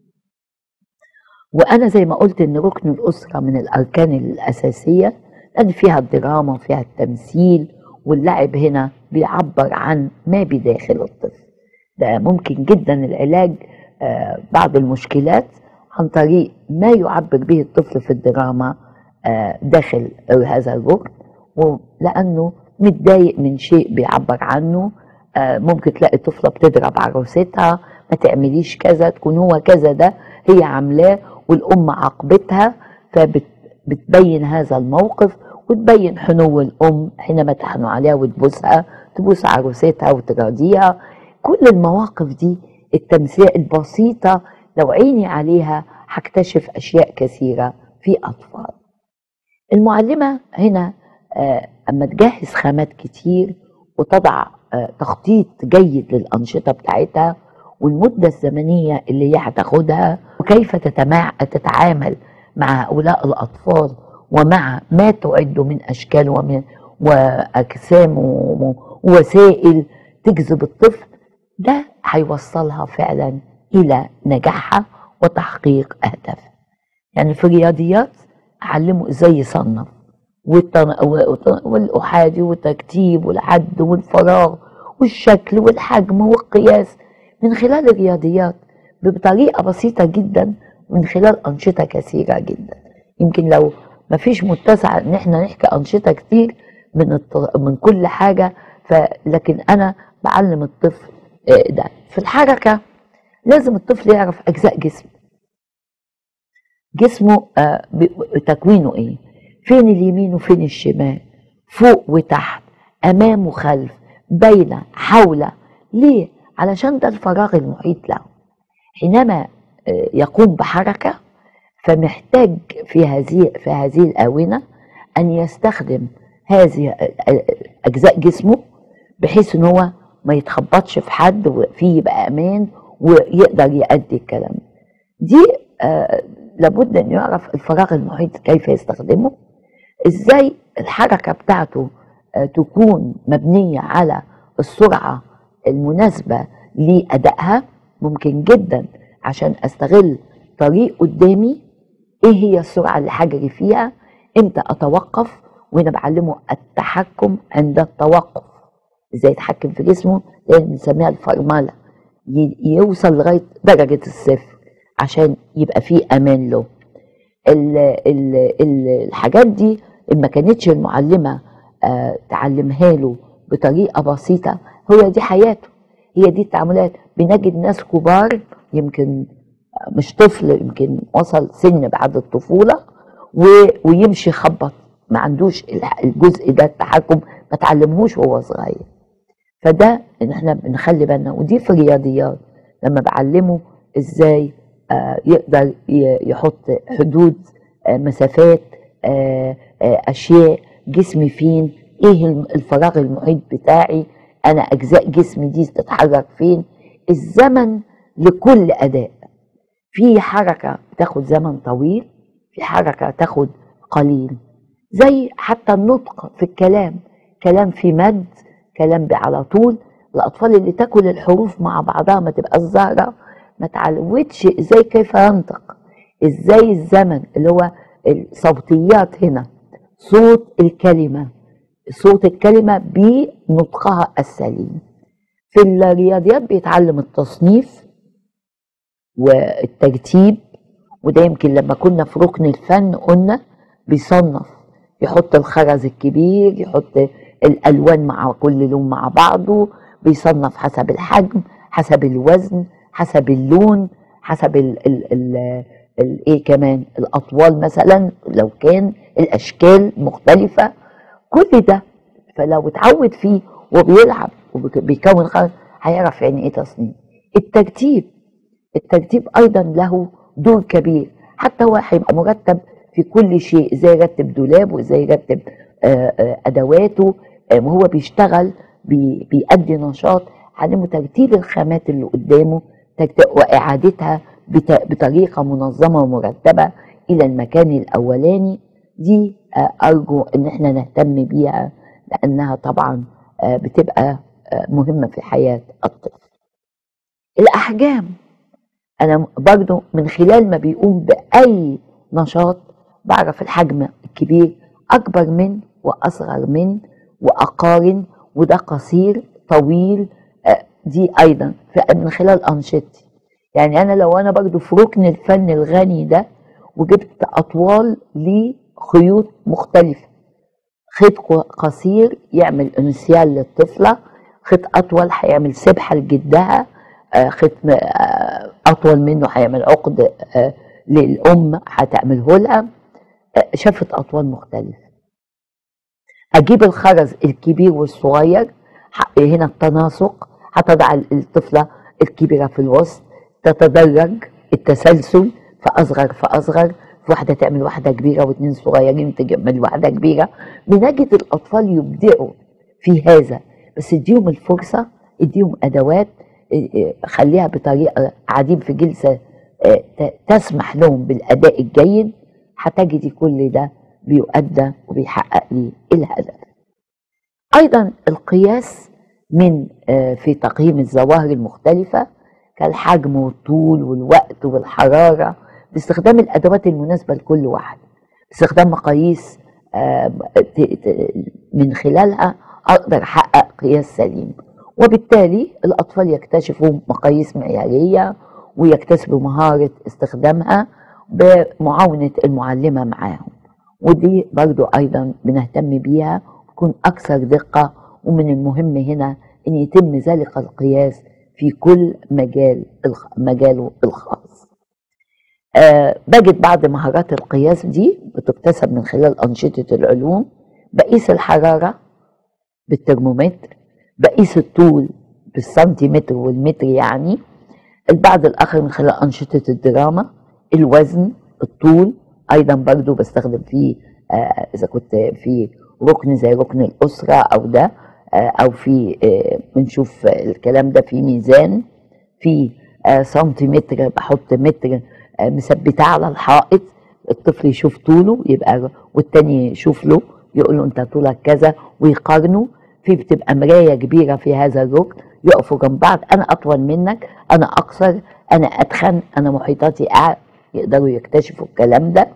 وأنا زي ما قلت إن ركن الأسرة من الأركان الأساسية، لأن فيها الدراما وفيها التمثيل، واللعب هنا بيعبر عن ما بداخل الطفل. ده ممكن جدا العلاج بعض المشكلات عن طريق ما يعبر به الطفل في الدراما داخل هذا الركن. ولأنه متضايق من شيء بيعبر عنه، ممكن تلاقي طفلة بتضرب عروستها، ما تعمليش كذا، تكون هو كذا ده هي عاملاه والأم عاقبتها، فبتبين هذا الموقف، وتبين حنو الأم حينما تحنو عليها وتبوسها، تبوس عروستها وتراضيها. كل المواقف دي التمثيل البسيطة لو عيني عليها هكتشف أشياء كثيرة في أطفال. المعلمة هنا أما تجهز خامات كتير وتضع تخطيط جيد للأنشطة بتاعتها، والمدة الزمنية اللي هي هتاخدها، وكيف تتعامل مع هؤلاء الأطفال ومع ما تعد من أشكال وأجسام ووسائل تجذب الطفل، ده هيوصلها فعلا إلى نجاحها وتحقيق أهدافها. يعني في الرياضيات علموا إزاي يصنف والأحادي والترتيب والعد والفراغ والشكل والحجم والقياس من خلال الرياضيات بطريقة بسيطة جدا، من خلال أنشطة كثيرة جدا. يمكن لو ما فيش متسع ان احنا نحكي أنشطة كتير من كل حاجة، لكن أنا بعلم الطفل ده. في الحركة لازم الطفل يعرف أجزاء جسمه تكوينه ايه، فين اليمين وفين الشمال، فوق وتحت، امام وخلف، بين، حول. ليه؟ علشان ده الفراغ المحيط له. حينما يقوم بحركة فمحتاج في هذه الآونة أن يستخدم هذه أجزاء جسمه بحيث ان هو ما يتخبطش في حد وفيه يبقى امان ويقدر يؤدي الكلام. دي لابد ان يعرف الفراغ المحيط كيف يستخدمه، ازاي الحركة بتاعته تكون مبنية على السرعة المناسبة لأدائها. ممكن جدا عشان استغل طريق قدامي، ايه هي السرعة اللي هجري فيها، امتى اتوقف، وانا بعلمه التحكم عند التوقف، ازاي يتحكم في جسمه، لان بنسميها الفرملة، يوصل لغاية درجة الصفر عشان يبقى فيه امان له. الحاجات دي ما كانتش المعلمة تعلمها له بطريقة بسيطة، هي دي حياته، هي دي التعاملات. بنجد ناس كبار يمكن مش طفل، يمكن وصل سن بعد الطفولة ويمشي خبط، ما عندوش الجزء ده التحكم، ما تعلمهوش وهو صغير. فده ان احنا بنخلي بالنا، ودي في الرياضيات لما بعلمه ازاي يقدر يحط حدود، مسافات، اشياء، جسمي فين، ايه الفراغ المحيط بتاعي، انا اجزاء جسمي دي تتحرك فين، الزمن لكل اداء. في حركة بتاخد زمن طويل، في حركة تاخد قليل، زي حتى النطق في الكلام، كلام في مد، كلام على طول. الأطفال اللي تاكل الحروف مع بعضها ما تبقى الزهرة، ما تعلمتش ازاي كيف ينطق، ازاي الزمن اللي هو الصوتيات هنا، صوت الكلمة بنطقها السليم. في الرياضيات بيتعلم التصنيف والترتيب، وده يمكن لما كنا في ركن الفن قلنا بيصنف، يحط الخرز الكبير، يحط الألوان مع كل لون مع بعضه، بيصنف حسب الحجم، حسب الوزن، حسب اللون، حسب ايه كمان، الأطوال مثلا لو كان الأشكال مختلفة، كل ده. فلو اتعود فيه وبيلعب وبيكون خرز هيعرف يعني ايه تصنيف. الترتيب ايضا له دور كبير، حتى هو هيبقى مرتب في كل شيء، ازاي يرتب دولابه، ازاي يرتب ادواته وهو بيشتغل بيأدي نشاط. علمه ترتيب الخامات اللي قدامه واعادتها بطريقه منظمه ومرتبه الى المكان الاولاني. دي ارجو ان احنا نهتم بيها، لانها طبعا بتبقى مهمه في حياه الطفل. الاحجام، أنا برضو من خلال ما بيقوم بأي نشاط بعرف الحجم الكبير أكبر من وأصغر من وأقارن، وده قصير طويل. دي أيضا من خلال أنشطتي. يعني أنا لو أنا برضو في ركن الفن الغني ده وجبت أطوال لخيوط مختلفة، خيط قصير يعمل انسيال للطفلة، خيط أطول هيعمل سبحة لجدها، خيط اطول منه هيعمل عقد للام هتعمله لها، شافت اطوال مختلفه. اجيب الخرز الكبير والصغير، هنا التناسق، هتضع الطفله الكبيره في الوسط، تتدرج التسلسل، فاصغر في واحده تعمل واحده كبيره واثنين صغيرين تعمل واحده كبيره. بنجد الاطفال يبدعوا في هذا، بس اديهم الفرصه، اديهم ادوات، خليها بطريقة قاعدين في جلسة تسمح لهم بالأداء الجيد، هتجدي كل ده بيؤدى وبيحقق لي الهدف. أيضا القياس من في تقييم الظواهر المختلفة كالحجم والطول والوقت والحرارة باستخدام الأدوات المناسبة لكل واحد، باستخدام مقاييس من خلالها أقدر أحقق قياس سليم، وبالتالي الأطفال يكتشفوا مقاييس معيارية ويكتسبوا مهارة استخدامها بمعاونة المعلمة معاهم، ودي برضو أيضا بنهتم بيها تكون أكثر دقة. ومن المهم هنا أن يتم ذلك القياس في كل مجاله الخاص. بجد بعض مهارات القياس دي بتكتسب من خلال أنشطة العلوم. بقيس الحرارة بالترمومتر، بقيس الطول بالسنتيمتر والمتر، يعني البعض الآخر من خلال أنشطة الدراما، الوزن، الطول أيضا برضو بستخدم فيه إذا كنت في ركن زي ركن الأسرة أو ده أو في بنشوف الكلام ده في ميزان، في سنتيمتر بحط متر مثبتاه على الحائط، الطفل يشوف طوله يبقى والتاني يشوف له يقول له انت طولك كذا ويقارنوا. في بتبقى مرايه كبيره في هذا الركن، يقفوا جنب بعض، انا اطول منك، انا اقصر، انا اتخن، انا محيطاتي اعلى، يقدروا يكتشفوا الكلام ده.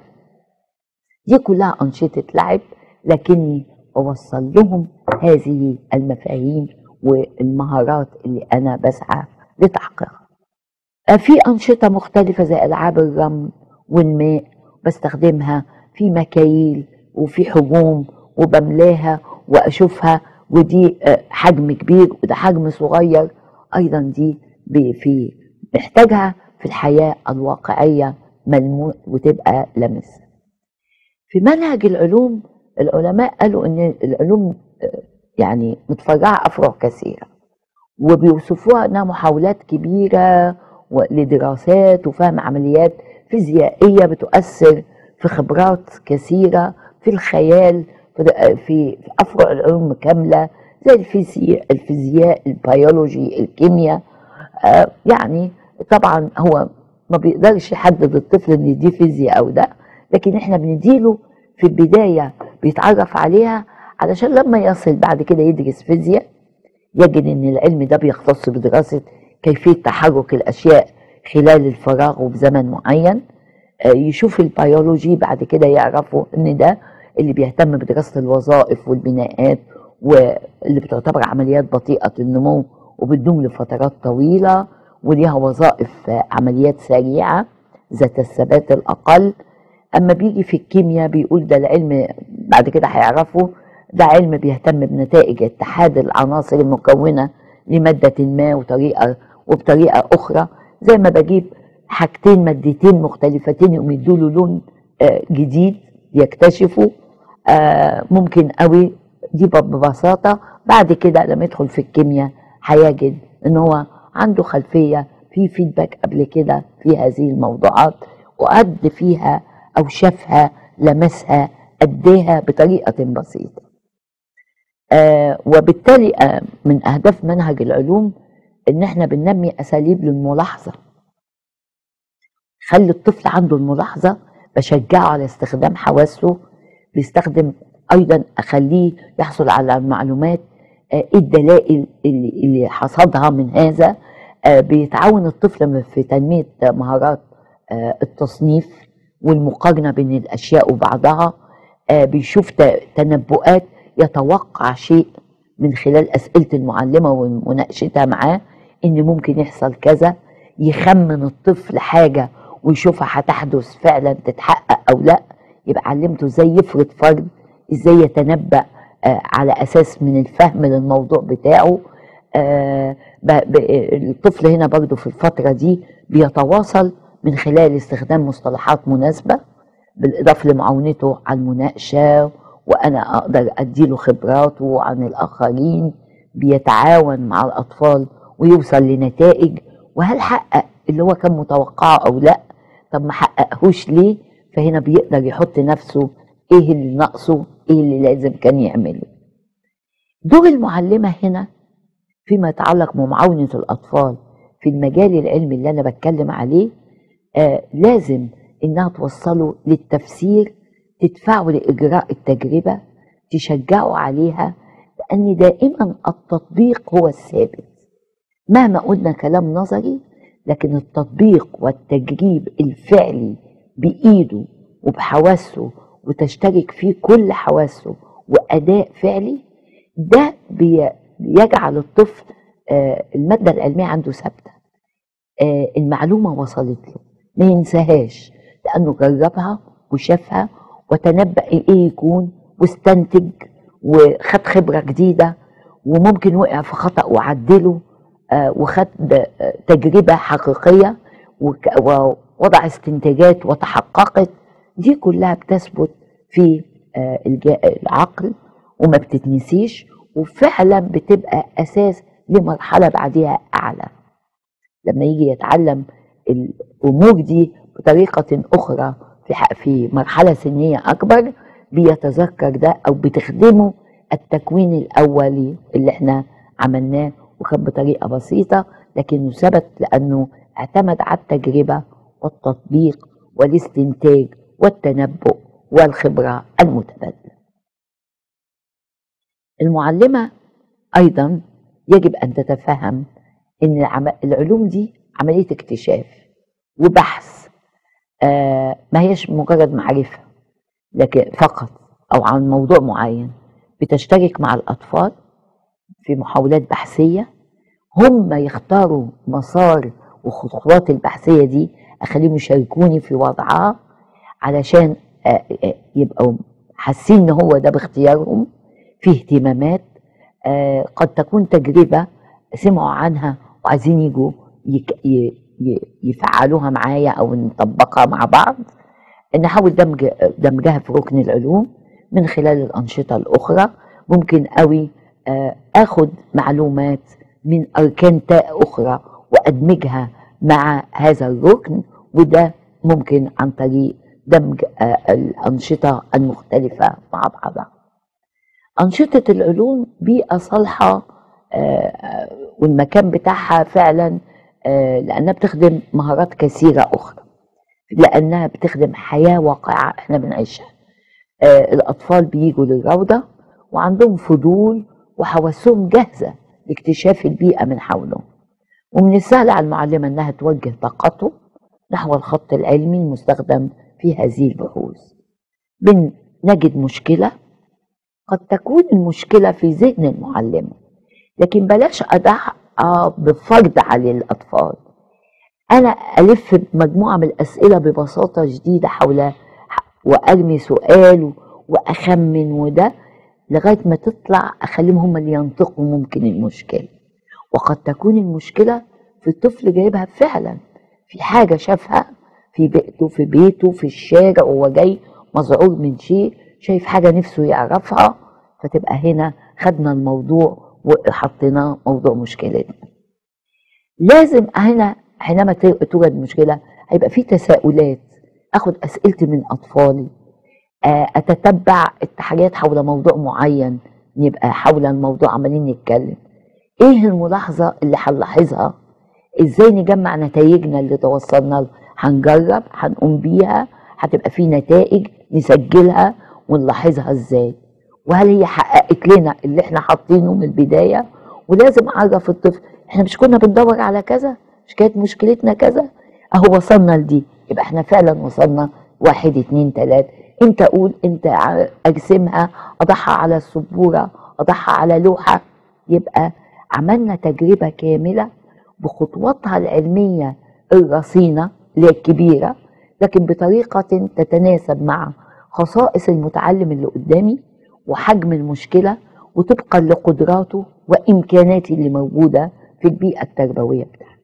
دي كلها انشطه لعب، لكني اوصل لهم هذه المفاهيم والمهارات اللي انا بسعى لتحقيقها. في أنشطة مختلفة زي ألعاب الرمل والماء بستخدمها في مكاييل وفي حجوم وبملاها وأشوفها، ودي حجم كبير وده حجم صغير، أيضا دي في محتاجها في الحياة الواقعية ملموس وتبقى لمس. في منهج العلوم العلماء قالوا إن العلوم يعني متفرعة أفرع كثيرة، وبيوصفوها انها محاولات كبيره لدراسات وفهم عمليات فيزيائيه بتؤثر في خبرات كثيره في الخيال في افرع العلوم كامله زي الفيزياء، البيولوجي، الكيمياء. يعني طبعا هو ما بيقدرش يحدد الطفل ان دي فيزياء او ده، لكن احنا بنديله في البدايه بيتعرف عليها علشان لما يصل بعد كده يدرس فيزياء يجد ان العلم ده بيختص بدراسة كيفية تحرك الاشياء خلال الفراغ وبزمن معين. يشوف البيولوجي بعد كده يعرفوا ان ده اللي بيهتم بدراسة الوظائف والبناءات واللي بتعتبر عمليات بطيئة النمو وبتدوم لفترات طويلة وليها وظائف عمليات سريعة ذات الثبات الأقل. أما بيجي في الكيمياء بيقول ده العلم بعد كده هيعرفوا ده علم بيهتم بنتائج اتحاد العناصر المكونة لمادة ما وبطريقة أخرى، زي ما بجيب حاجتين مادتين مختلفتين يقوم يدوله لون جديد يكتشفوا. ممكن قوي دي ببساطة. بعد كده لما يدخل في الكيمياء هيجد ان هو عنده خلفية في فيدباك قبل كده في هذه الموضوعات وقد فيها او شافها لمسها أديها بطريقة بسيطة. وبالتالي من أهداف منهج العلوم إن إحنا بننمي أساليب للملاحظة، خلي الطفل عنده الملاحظة، بشجعه على استخدام حواسه، بيستخدم أيضا أخليه يحصل على المعلومات، إيه الدلائل اللي حصدها من هذا. بيتعاون الطفل في تنمية مهارات التصنيف والمقارنة بين الأشياء وبعضها. بيشوف تنبؤات، يتوقع شيء من خلال أسئلة المعلمة ومناقشتها معاه إن ممكن يحصل كذا، يخمن الطفل حاجة ويشوفها هتحدث فعلا تتحقق أو لا، يبقى علمته ازاي يفرض فرض، ازاي يتنبأ على أساس من الفهم للموضوع بتاعه. الطفل هنا برضو في الفترة دي بيتواصل من خلال استخدام مصطلحات مناسبة بالإضافة لمعاونته على المناقشة، وأنا أقدر أديله خبراته عن الآخرين، بيتعاون مع الأطفال ويوصل لنتائج، وهل حقق اللي هو كان متوقعه أو لأ، طب ما حققهوش ليه، فهنا بيقدر يحط نفسه إيه اللي ناقصه، إيه اللي لازم كان يعمله. دور المعلمة هنا فيما يتعلق بمعاونة الأطفال في المجال العلمي اللي أنا بتكلم عليه، لازم إنها توصله للتفسير، تدفعه لإجراء التجربة، تشجعه عليها، لأن دائما التطبيق هو الثابت. مهما قلنا كلام نظري، لكن التطبيق والتجريب الفعلي بإيده وبحواسه وتشترك فيه كل حواسه وأداء فعلي، ده بيجعل الطفل المادة العلمية عنده ثابتة، المعلومة وصلت له ما ينساهاش، لأنه جربها وشافها وتنبأ إيه يكون واستنتج وخد خبرة جديدة، وممكن وقع في خطأ وعدله، وخد تجربة حقيقية ووضع استنتاجات وتحققت. دي كلها بتثبت في العقل وما بتتنسيش، وفعلا بتبقى أساس لمرحلة بعدها أعلى. لما يجي يتعلم الأمور دي بطريقة أخرى في مرحلة سنية أكبر، بيتذكر ده أو بتخدمه التكوين الأولي اللي احنا عملناه، وكان بطريقة بسيطة لكنه ثبت لأنه اعتمد على التجربة والتطبيق والاستنتاج والتنبؤ والخبرة المتبادلة. المعلمة أيضا يجب أن تتفهم أن العلوم دي عملية اكتشاف وبحث، ما هيش مجرد معرفة لكن فقط أو عن موضوع معين. بتشترك مع الأطفال في محاولات بحثية، هم يختاروا مسار وخطوات البحثية دي، أخليهم يشاركوني في وضعها علشان يبقوا حاسين إن هو ده باختيارهم، في اهتمامات، قد تكون تجربة سمعوا عنها وعايزين يجوا يفعلوها معايا أو نطبقها مع بعض. نحاول دمجها في ركن العلوم من خلال الأنشطة الأخرى. ممكن قوي أخد معلومات من أركان أخرى وأدمجها مع هذا الركن، وده ممكن عن طريق دمج الأنشطة المختلفة مع بعضها. أنشطة العلوم بيئة صالحة والمكان بتاعها فعلا، لأنها بتخدم مهارات كثيرة أخرى، لأنها بتخدم حياة واقعة احنا بنعيشها. الأطفال بيجوا للروضة وعندهم فضول وحواسهم جاهزة لاكتشاف البيئة من حولهم، ومن السهل على المعلمة أنها توجه طاقته نحو الخط العلمي المستخدم في هذه البحوث. نجد مشكلة، قد تكون المشكلة في ذهن المعلمة، لكن بلاش أضعها بفرض على الأطفال. أنا ألف بمجموعة من الأسئلة ببساطة شديدة حولها، وأرمي سؤال وأخمن وده لغاية ما تطلع، أخليهم هم اللي ينطقوا ممكن المشكلة. وقد تكون المشكلة في الطفل جايبها فعلا في حاجة شافها في بيته في الشارع، وهو جاي مذعور من شيء، شايف حاجة نفسه يعرفها، فتبقى هنا خدنا الموضوع وحطيناه موضوع مشكلتنا. لازم هنا حينما توجد مشكلة هيبقى في تساؤلات، أخد أسئلتي من أطفالي، أتتبع التحريات حول موضوع معين، نبقى حول الموضوع عمالين نتكلم. إيه الملاحظة اللي هنلاحظها؟ إزاي نجمع نتائجنا اللي توصلنا لها؟ هنجرب، هنقوم بيها، هتبقى في نتائج نسجلها ونلاحظها إزاي، وهل هي حققت لنا اللي احنا حاطينه من البداية؟ ولازم أعرف الطفل احنا مش كنا بندور على كذا، مش كانت مشكلتنا كذا، أهو وصلنا لدي، يبقى احنا فعلا وصلنا 1 2 3. انت قول، انت ارسمها، اضعها على السبورة، اضعها على لوحة، يبقى عملنا تجربة كاملة بخطواتها العلمية الرصينة اللي هي الكبيرة، لكن بطريقة تتناسب مع خصائص المتعلم اللي قدامي وحجم المشكلة، وطبقا لقدراته وإمكاناتي اللي موجودة في البيئة التربوية بتاعتي.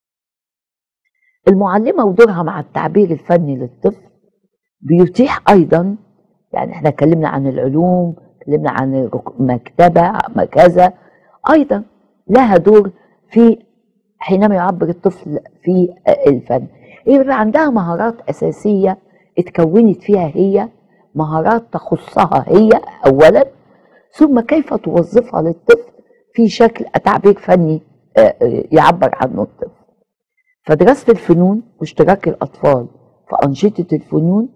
المعلمة ودورها مع التعبير الفني للطفل بيتيح أيضا، يعني احنا اتكلمنا عن العلوم، اتكلمنا عن مكتبة كذا، أيضا لها دور في حينما يعبر الطفل في الفن. يبقى عندها مهارات أساسية اتكونت فيها هي، مهارات تخصها هي أولا، ثم كيف توظفها للطفل في شكل تعبير فني يعبر عنه الطفل. فدراسة الفنون واشتراك الأطفال في أنشطة الفنون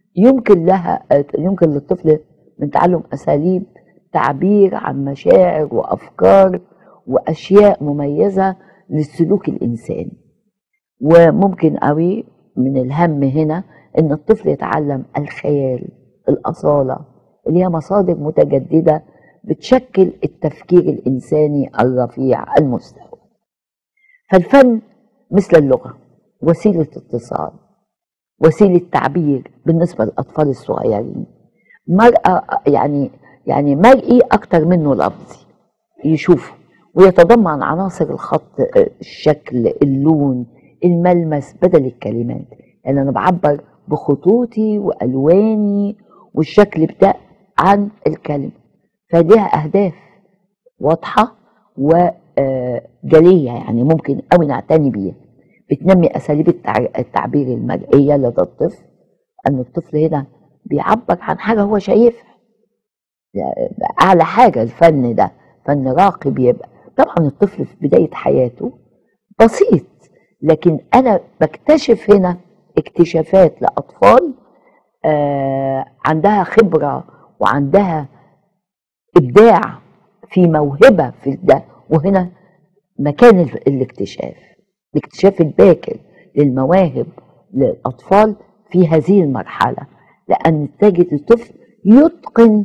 يمكن للطفل من تعلم أساليب تعبير عن مشاعر وأفكار وأشياء مميزة للسلوك الإنساني. وممكن قوي من الهم هنا إن الطفل يتعلم الخيال، الأصالة، اللي هي مصادر متجددة بتشكل التفكير الإنساني الرفيع المستوى. فالفن مثل اللغة وسيلة اتصال، وسيلة تعبير بالنسبة للأطفال الصغيرين، يعني مرئي أكتر منه لفظي، يشوفه ويتضمن عناصر الخط، الشكل، اللون، الملمس بدل الكلمات. يعني أنا بعبر بخطوطي وألواني والشكل بتاع عن الكلمة، فليها أهداف واضحة وجلية، يعني ممكن أوي نعتني بيها. بتنمي أساليب التعبير المرئية لدى الطفل، أن الطفل هنا بيعبر عن حاجة هو شايفها. أعلى حاجة الفن ده فن راقي بيبقى. طبعا الطفل في بداية حياته بسيط، لكن أنا بكتشف هنا اكتشافات لأطفال عندها خبرة وعندها إبداع، في موهبة في ده. وهنا مكان الاكتشاف الباكر للمواهب للأطفال في هذه المرحلة، لأن تجد الطفل يتقن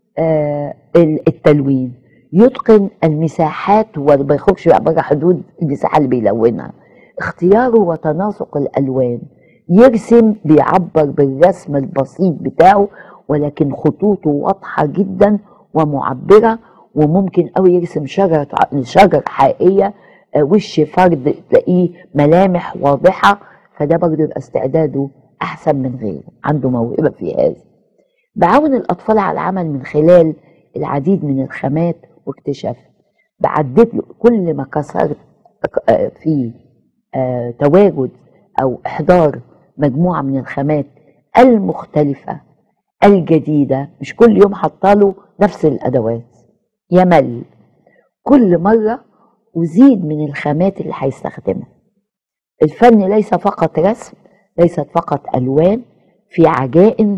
التلوين، يتقن المساحات وما يخرجش بره حدود المساحة اللي بيلونها، اختياره وتناسق الألوان، يرسم، بيعبر بالرسم البسيط بتاعه ولكن خطوطه واضحة جدا ومعبرة. وممكن قوي يرسم شجر حقيقية، وش فرد تلاقيه ملامح واضحة، فده برضه يبقى استعداده أحسن من غيره، عنده موهبة في هذا. بعاون الأطفال على العمل من خلال العديد من الخامات واكتشافها. بعدد له كل ما كسرت في تواجد أو إحضار مجموعة من الخامات المختلفة الجديدة، مش كل يوم حطاله نفس الأدوات يمل، كل مرة أزيد من الخامات اللي هيستخدمها. الفن ليس فقط رسم، ليست فقط ألوان، في عجائن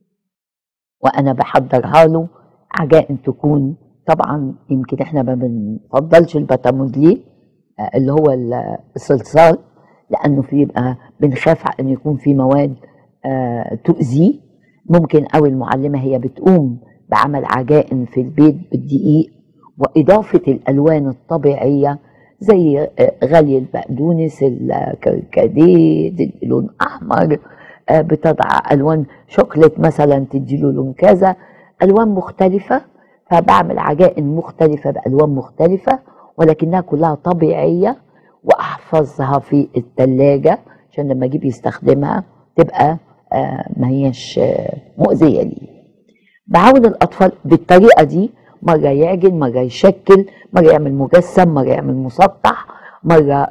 وأنا بحضرها له. عجائن تكون طبعا يمكن احنا ما بنفضلش البتامودلي اللي هو الصلصال، لأنه بيبقى بنخاف أن يكون في مواد تؤذيه. ممكن أوي المعلمة هي بتقوم بعمل عجائن في البيت بالدقيق وإضافة الألوان الطبيعية زي غلي البقدونس، الكركديه لون أحمر، بتضع ألوان شوكليت مثلا تديله لون كذا، ألوان مختلفة. فبعمل عجائن مختلفة بألوان مختلفة ولكنها كلها طبيعية، وأحفظها في الثلاجة عشان لما أجيب يستخدمها تبقى ما هيش مؤذية ليه. بعاون الأطفال بالطريقة دي، مرة يعجن، مرة يشكل، مرة يعمل مجسم، مرة يعمل مسطح، مرة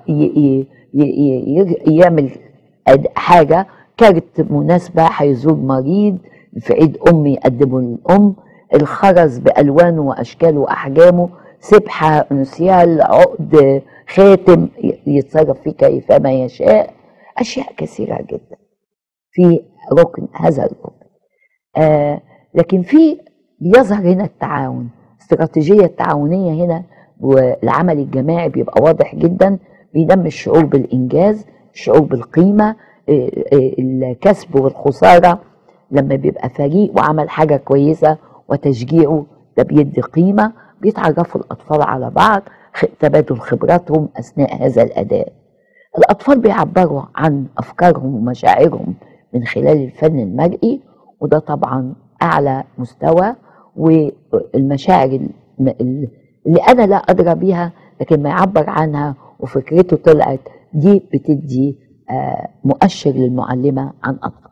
يعمل حاجة كارت مناسبة، هيزور مريض في عيد أم يقدمه للأم، الخرز بألوانه وأشكاله وأحجامه، سبحة، انسيال، عقد، خاتم، يتصرف فيه كيفما يشاء. أشياء كثيرة جدا في ركن هذا الركن. لكن في بيظهر هنا التعاون، استراتيجية التعاونية هنا والعمل الجماعي بيبقى واضح جدا، بينمي الشعور بالإنجاز، الشعور بالقيمة، الكسب والخسارة. لما بيبقى فريق وعمل حاجة كويسة وتشجيعه ده بيدي قيمة، بيتعرفوا الأطفال على بعض، تبادل خبراتهم أثناء هذا الأداء. الأطفال بيعبروا عن أفكارهم ومشاعرهم من خلال الفن المرئي، وده طبعا أعلى مستوى. والمشاعر اللي أنا لا أدرى بيها لكن ما يعبر عنها وفكرته طلعت، دي بتدي مؤشر للمعلمة عن أطفال.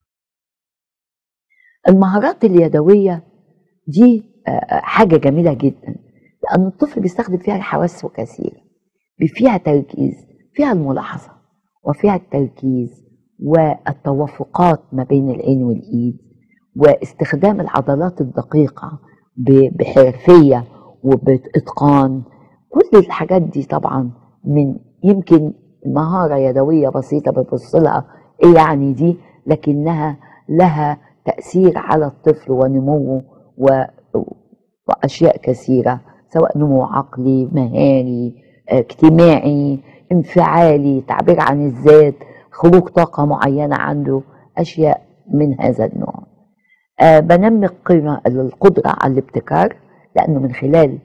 المهارات اليدوية دي حاجة جميلة جدا، لأن الطفل بيستخدم فيها حواسه كثيرة، فيها تركيز، فيها الملاحظة وفيها التركيز والتوافقات ما بين العين والإيد، واستخدام العضلات الدقيقة بحرفية وبإتقان. كل الحاجات دي طبعا من يمكن مهارة يدوية بسيطة بتبص لها ايه يعني دي، لكنها لها تأثير على الطفل ونموه وأشياء كثيرة، سواء نمو عقلي، مهاري، اجتماعي، انفعالي، تعبير عن الذات، خروج طاقة معينة عنده، أشياء من هذا النوع. بنمي القدرة على الابتكار، لأنه من خلال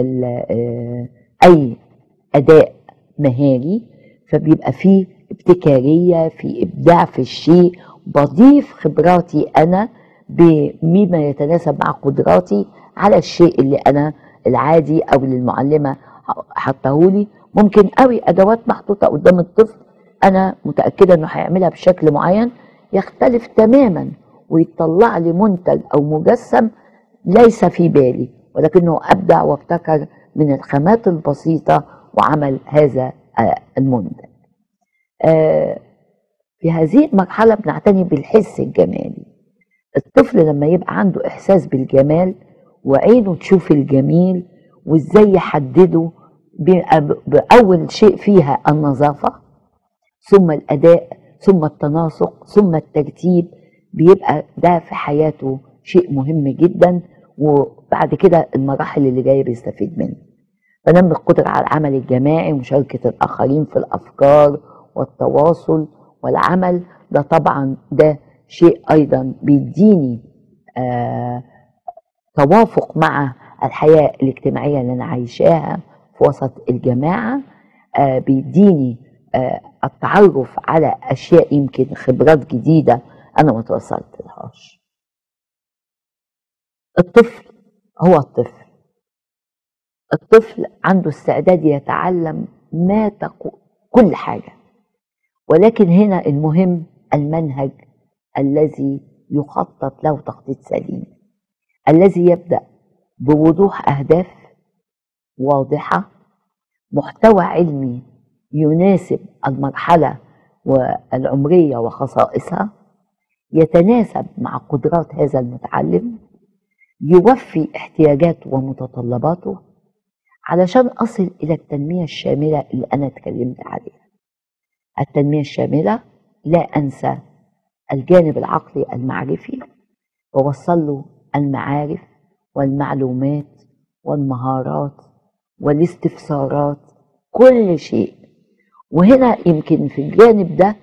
أي أداء مهاري فبيبقى فيه ابتكارية، في إبداع في الشيء، بضيف خبراتي أنا بما يتناسب مع قدراتي على الشيء اللي أنا العادي أو اللي المعلمة حطهولي. ممكن قوي أدوات محطوطة قدام الطفل أنا متأكدة إنه هيعملها بشكل معين يختلف تماما ويطلع لي منتج أو مجسم ليس في بالي، ولكنه أبدع وابتكر من الخامات البسيطة وعمل هذا المنتج. في هذه المرحلة بنعتني بالحس الجمالي. الطفل لما يبقى عنده إحساس بالجمال وعينه تشوف الجميل وإزاي يحدده، بأول شيء فيها النظافة، ثم الأداء، ثم التناسق، ثم الترتيب، بيبقى ده في حياته شيء مهم جدا، وبعد كده المراحل اللي جاية بيستفيد منها. بنمي القدرة على العمل الجماعي ومشاركة الآخرين في الأفكار والتواصل والعمل. ده طبعا ده شيء أيضا بيديني توافق مع الحياة الاجتماعية اللي أنا عايشاها في وسط الجماعة، بيديني التعرف على أشياء يمكن خبرات جديدة أنا ما توصلت لهاش. الطفل هو الطفل عنده استعداد يتعلم كل حاجة، ولكن هنا المهم المنهج الذي يخطط له تخطيط سليم، الذي يبدأ بوضوح أهداف واضحة، محتوى علمي يناسب المرحلة والعمرية وخصائصها، يتناسب مع قدرات هذا المتعلم، يوفي احتياجاته ومتطلباته علشان أصل إلى التنمية الشاملة اللي أنا اتكلمت عليها. التنمية الشاملة لا أنسى الجانب العقلي المعرفي، ووصل له المعارف والمعلومات والمهارات والاستفسارات، كل شيء. وهنا يمكن في الجانب ده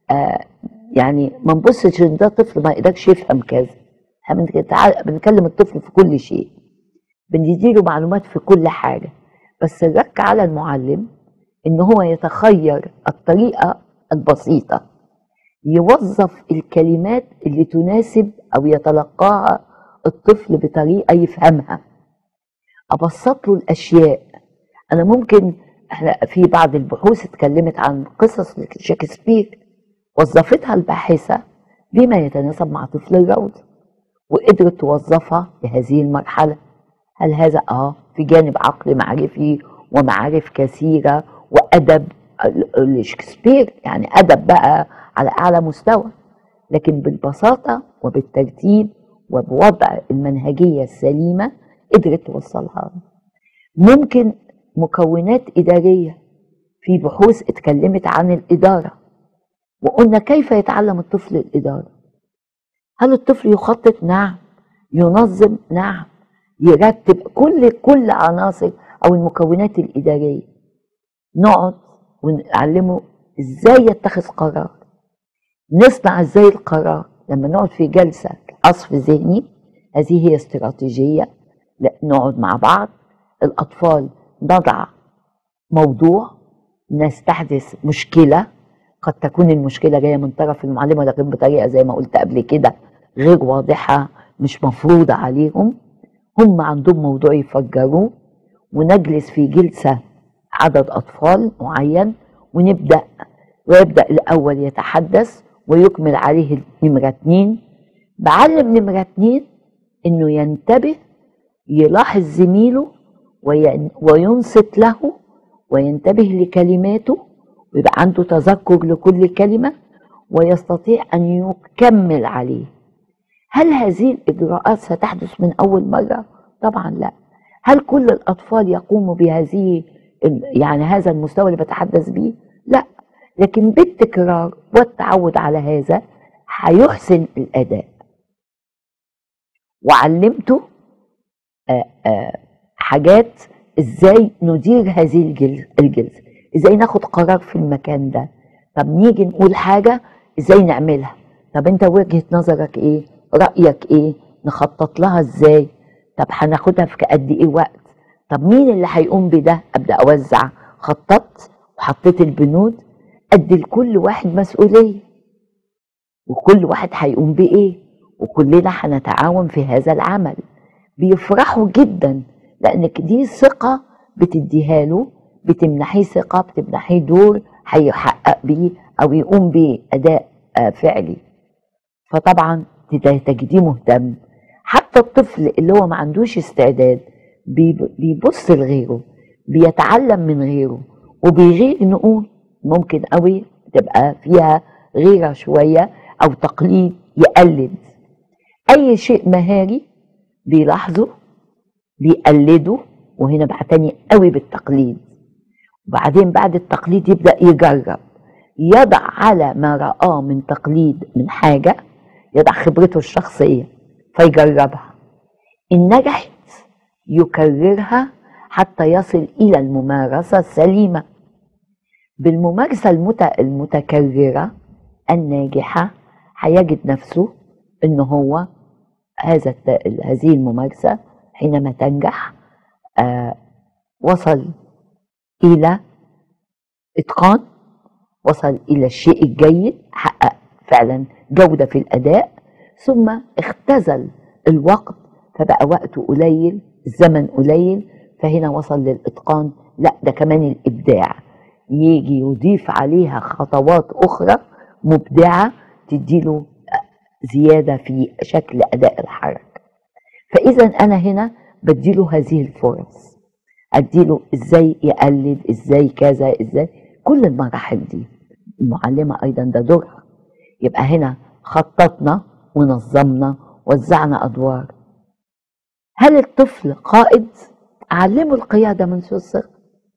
يعني ما نبصش ان ده طفل ما يقدرش يفهم كذا، احنا بنكلم الطفل في كل شيء، بنديله معلومات في كل حاجة، بس الرك على المعلم ان هو يتخير الطريقة البسيطة، يوظف الكلمات اللي تناسب او يتلقاها الطفل بطريقة يفهمها، ابسط له الاشياء. انا ممكن، احنا في بعض البحوث اتكلمت عن قصص شكسبير، وظفتها الباحثة بما يتناسب مع طفل الروضة وقدرت توظفها لهذه المرحلة. هل هذا في جانب عقلي معرفي ومعارف كثيرة وأدب شكسبير، يعني أدب بقى على أعلى مستوى، لكن بالبساطة وبالترتيب وبوضع المنهجية السليمة قدرت توصلها. ممكن مكونات إدارية، في بحوث اتكلمت عن الإدارة وقلنا كيف يتعلم الطفل الإدارة. هل الطفل يخطط؟ نعم. ينظم؟ نعم. يرتب كل عناصر أو المكونات الإدارية. نقعد ونعلمه إزاي يتخذ قرار، نصنع إزاي القرار. لما نقعد في جلسة عصف ذهني، هذه هي استراتيجية، نقعد مع بعض الأطفال، نضع موضوع، نستحدث مشكلة، قد تكون المشكلة جاية من طرف المعلمة لكن بطريقة زي ما قلت قبل كده غير واضحة، مش مفروضة عليهم، هم عندهم موضوع يفجروه، ونجلس في جلسة عدد أطفال معين ويبدأ الأول يتحدث ويكمل عليه نمرة 2. بعلم نمرة 2 إنه ينتبه، يلاحظ زميله وينصت له وينتبه لكلماته ويبقى عنده تذكر لكل كلمة ويستطيع أن يكمل عليه. هل هذه الإجراءات ستحدث من أول مرة؟ طبعا لا. هل كل الأطفال يقوموا بهذه يعني هذا المستوى اللي بتحدث به؟ لا، لكن بالتكرار والتعود على هذا هيحسن الأداء. وعلمته حاجات ازاي ندير هذه الجلسة، ازاي ناخد قرار في المكان ده، طب نيجي نقول حاجة ازاي نعملها، طب انت وجهة نظرك ايه، رأيك ايه، نخطط لها ازاي، طب هناخدها في قد ايه وقت، طب مين اللي هيقوم بده. ابدأ اوزع، خططت وحطيت البنود، ادي لكل واحد مسؤولية وكل واحد هيقوم بايه، وكلنا هنتعاون في هذا العمل. بيفرحوا جدا لانك دي ثقة بتديها له، بتمنحيه ثقة، بتمنحيه دور هيحقق بيه او يقوم بيه اداء فعلي. فطبعا تجديه مهتم. حتى الطفل اللي هو ما عندوش استعداد بيبص لغيره، بيتعلم من غيره وبيغير. نقول ممكن قوي تبقى فيها غيرة شوية او تقليد، يقلد اي شيء مهاري بيلاحظه بيقلده، وهنا بعتني قوي بالتقليد. وبعدين بعد التقليد يبدأ يجرب، يضع على ما رآه من تقليد من حاجة، يضع خبرته الشخصية فيجربها، إن نجحت يكررها حتى يصل إلى الممارسة السليمة. بالممارسة المتكررة الناجحة هيجد نفسه إن هو هذه الممارسة حينما تنجح وصل إلى إتقان، وصل إلى الشيء الجيد، حقق فعلا جودة في الأداء، ثم اختزل الوقت فبقى وقته قليل، الزمن قليل، فهنا وصل للإتقان. لا، ده كمان الإبداع، يجي يضيف عليها خطوات أخرى مبدعة تديله زيادة في شكل أداء الحركة. فإذا أنا هنا بديله هذه الفرص، أديله إزاي يقلد، إزاي كذا، إزاي كل المراحل دي. المعلمة أيضا ده دورها. يبقى هنا خططنا ونظمنا، وزعنا أدوار. هل الطفل قائد؟ أعلمه القيادة من الصغر،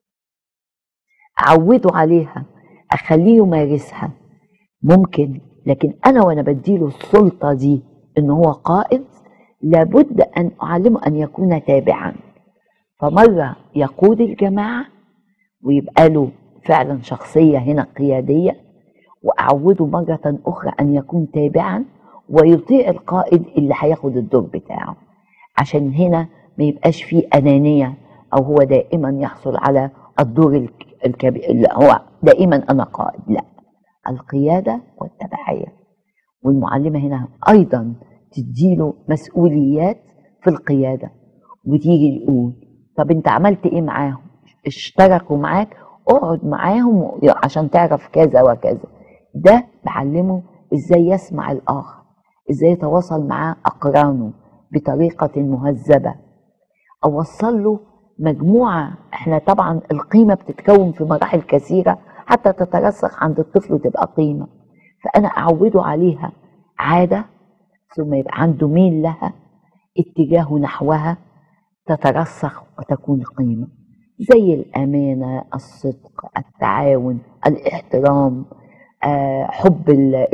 أعوده عليها، أخليه يمارسها ممكن. لكن أنا وأنا بديله السلطة دي إن هو قائد، لابد أن أعلمه أن يكون تابعا. فمرة يقود الجماعة ويبقى له فعلا شخصية هنا قيادية، وأعوده مرة أخرى أن يكون تابعا ويطيع القائد اللي هياخد الدور بتاعه، عشان هنا ما يبقاش فيه أنانية أو هو دائما يحصل على الدور الكبير اللي هو دائما أنا قائد. لا، القيادة والتبعية. والمعلمة هنا أيضا تديله مسؤوليات في القيادة، وتيجي تقول طب أنت عملت إيه معاهم؟ اشتركوا معاك، اقعد معاهم عشان تعرف كذا وكذا. ده بعلمه ازاي يسمع الآخر، ازاي يتواصل مع أقرانه بطريقة مهذبة. أوصل له مجموعة، احنا طبعا القيمة بتتكون في مراحل كثيرة حتى تترسخ عند الطفل وتبقى قيمة. فأنا أعوده عليها عادة، ثم يبقى عنده ميل لها، اتجاه نحوها، تترسخ وتكون قيمة، زي الأمانة، الصدق، التعاون، الاحترام، حب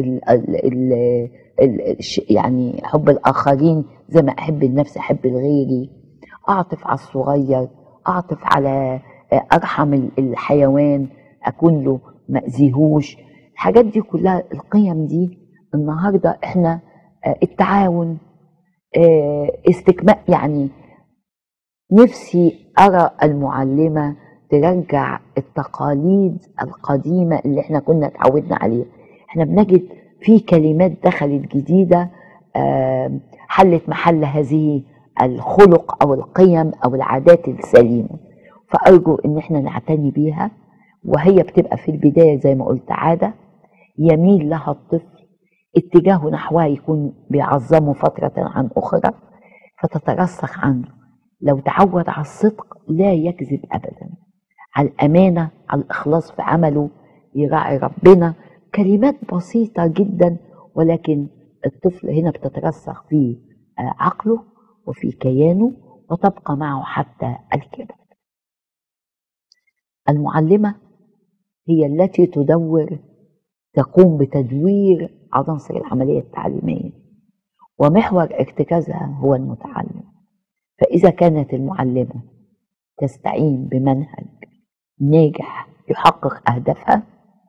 يعني حب الآخرين زي ما أحب النفس أحب الغيري، أعطف على الصغير، أعطف على أرحم الحيوان، أكون له مأذيهوش. الحاجات دي كلها، القيم دي النهاردة إحنا التعاون، استكمال. يعني نفسي أرى المعلمة ترجع التقاليد القديمة اللي احنا كنا اتعودنا عليها. احنا بنجد في كلمات دخلت جديدة حلت محل هذه الخلق أو القيم أو العادات السليمة، فأرجو إن احنا نعتني بيها. وهي بتبقى في البداية زي ما قلت عادة يميل لها الطفل، اتجاهه نحوها يكون بيعظمه فترة عن أخرى فتترسخ عنه. لو تعود على الصدق لا يكذب أبدا، على الأمانة، على الإخلاص في عمله، يراعي ربنا، كلمات بسيطة جدا، ولكن الطفل هنا بتترسخ في عقله وفي كيانه وتبقى معه حتى الكبر. المعلمة هي التي تقوم بتدوير عناصر العملية التعليمية، ومحور ارتكازها هو المتعلم. فإذا كانت المعلمة تستعين بمنهج ناجح يحقق أهدافها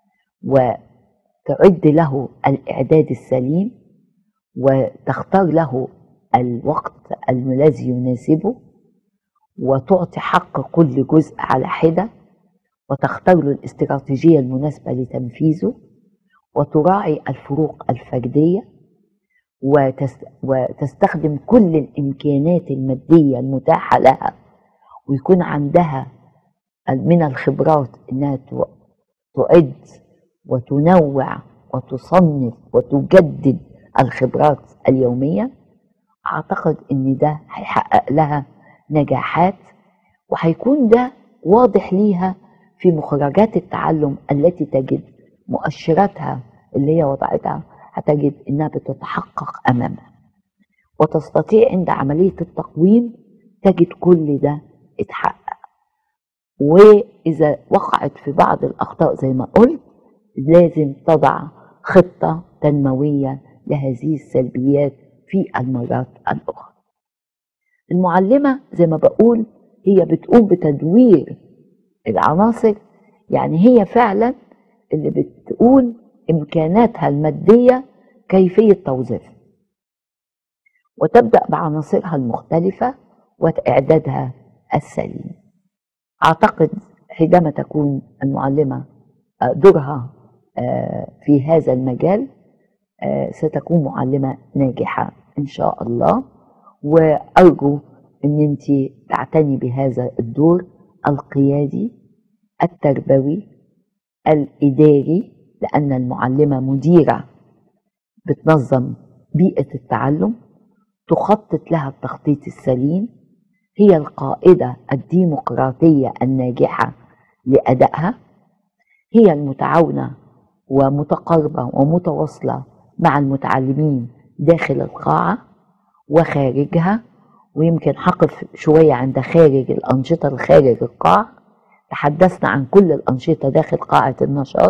وتعد له الإعداد السليم وتختار له الوقت الذي يناسبه وتعطي حق كل جزء على حدة وتختار له الاستراتيجية المناسبة لتنفيذه وتراعي الفروق الفردية وتستخدم كل الإمكانات المادية المتاحة لها، ويكون عندها من الخبرات إنها تعد وتنوع وتصنف وتجدد الخبرات اليومية. أعتقد إن ده هيحقق لها نجاحات، وهيكون ده واضح ليها في مخرجات التعلم التي تجد مؤشراتها اللي هي وضعتها، هتجد إنها بتتحقق أمامها، وتستطيع عند عملية التقويم تجد كل ده اتحقق. وإذا وقعت في بعض الأخطاء زي ما قلت لازم تضع خطة تنموية لهذه السلبيات في المرات الأخرى. المعلمة زي ما بقول هي بتقوم بتدوير العناصر، يعني هي فعلا اللي بتقول إمكاناتها المادية كيفية توظيفها، وتبدأ بعناصرها المختلفة وإعدادها السليم. أعتقد حينما تكون المعلمة دورها في هذا المجال ستكون معلمة ناجحة إن شاء الله، وأرجو أن أنت تعتني بهذا الدور القيادي التربوي الإداري، لأن المعلمة مديرة بتنظم بيئة التعلم، تخطط لها التخطيط السليم، هي القائدة الديمقراطية الناجحة لأدائها، هي المتعاونة ومتقاربة ومتواصلة مع المتعلمين داخل القاعة وخارجها. ويمكن هقف شوية عند خارج الأنشطة الخارج القاعة. تحدثنا عن كل الأنشطة داخل قاعة النشاط،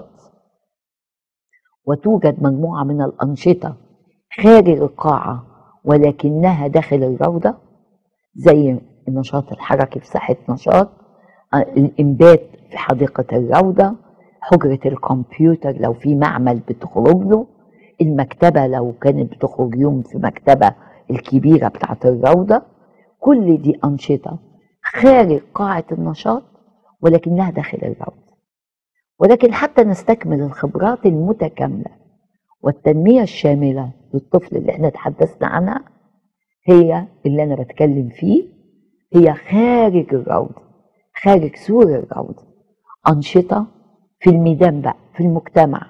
وتوجد مجموعة من الأنشطة خارج القاعة ولكنها داخل الروضة، زي النشاط الحركي في ساحة نشاط، الإنبات في حديقة الروضة، حجرة الكمبيوتر لو في معمل بتخرج له، المكتبة لو كانت بتخرج يوم في مكتبة الكبيرة بتاعت الروضة. كل دي أنشطة خارج قاعة النشاط ولكنها داخل الروضة. ولكن حتى نستكمل الخبرات المتكاملة والتنمية الشاملة للطفل اللي احنا تحدثنا عنها، هي اللي أنا بتكلم فيه، هي خارج الروضة، خارج سور الروضة. أنشطة في الميدان بقى، في المجتمع.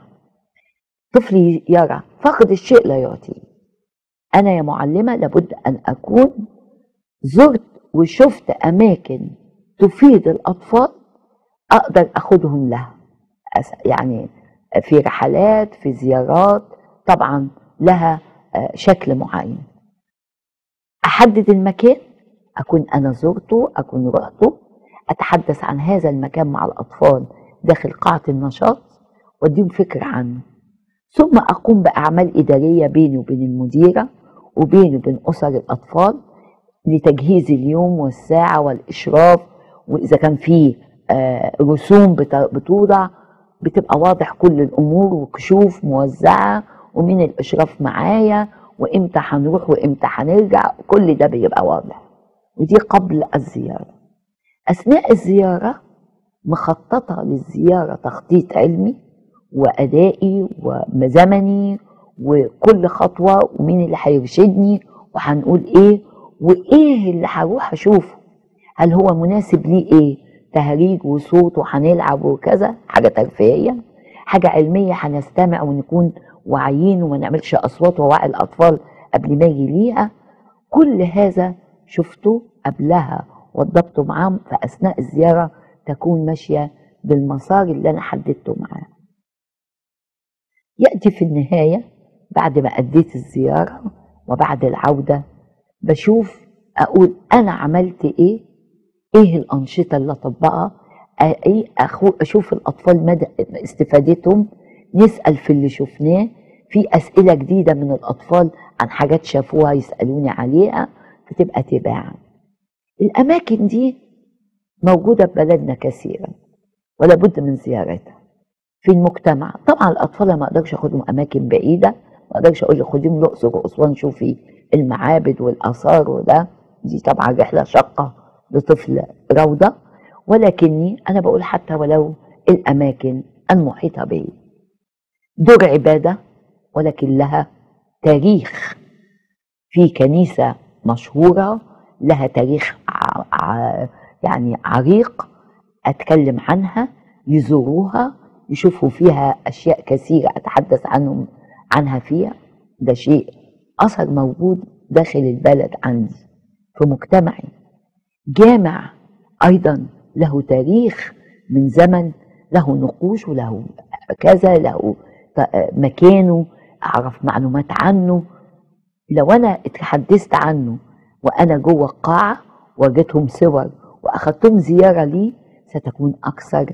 طفل يرى فقد الشيء لا يعطيه. أنا يا معلمة لابد أن أكون زرت وشفت أماكن تفيد الأطفال أقدر أخدهم لها، يعني في رحلات، في زيارات، طبعا لها شكل معين. أحدد المكان، أكون أنا زرته، أكون رحته، أتحدث عن هذا المكان مع الأطفال داخل قاعة النشاط وأديهم فكرة عنه، ثم أقوم بأعمال إدارية بيني وبين المديرة وبيني وبين أسر الأطفال لتجهيز اليوم والساعة والإشراف. وإذا كان فيه رسوم بتوضع بتبقى واضح كل الأمور وكشوف موزعة ومين الإشراف معايا وإمتى هنروح وإمتى هنرجع، كل ده بيبقى واضح. ودي قبل الزيارة. أثناء الزيارة مخططة للزيارة تخطيط علمي وأدائي وزمني وكل خطوة ومين اللي هيرشدني وهنقول إيه وإيه اللي هروح أشوفه، هل هو مناسب ليه، إيه تهريج وصوت وهنلعب وكذا، حاجة ترفيهية، حاجة علمية هنستمع ونكون واعيين وما نعملش أصوات ووعي الأطفال قبل ما يجي ليها. كل هذا شفته قبلها وضبطه معاهم، فأثناء الزيارة تكون ماشية بالمسار اللي أنا حددته معاه. يأتي في النهاية بعد ما أديت الزيارة وبعد العودة بشوف اقول انا عملت ايه الانشطه اللي اطبقها، اشوف الاطفال مدى استفادتهم، نسال في اللي شفناه، في اسئله جديده من الاطفال عن حاجات شافوها يسالوني عليها، فتبقى تباعا. الاماكن دي موجوده في بلدنا كثيرا ولا بد من زيارتها في المجتمع. طبعا الاطفال ما اقدرش اخدهم اماكن بعيده، ما اقدرش اقول خديهم الاقصر واسوان شوفي المعابد والاثار، وده دي طبعا رحله شاقه لطفل روضه، ولكني انا بقول حتى ولو الاماكن المحيطه به دور عباده ولكن لها تاريخ. في كنيسه مشهوره لها تاريخ يعني عريق، اتكلم عنها، يزوروها يشوفوا فيها اشياء كثيره اتحدث عنها فيها. ده شيء اثر موجود داخل البلد عندي في مجتمعي. جامع ايضا له تاريخ من زمن، له نقوش وله كذا، له مكانه، اعرف معلومات عنه. لو انا اتحدثت عنه وانا جوه القاعه وجدتهم صور واخدتهم زياره لي، ستكون اكثر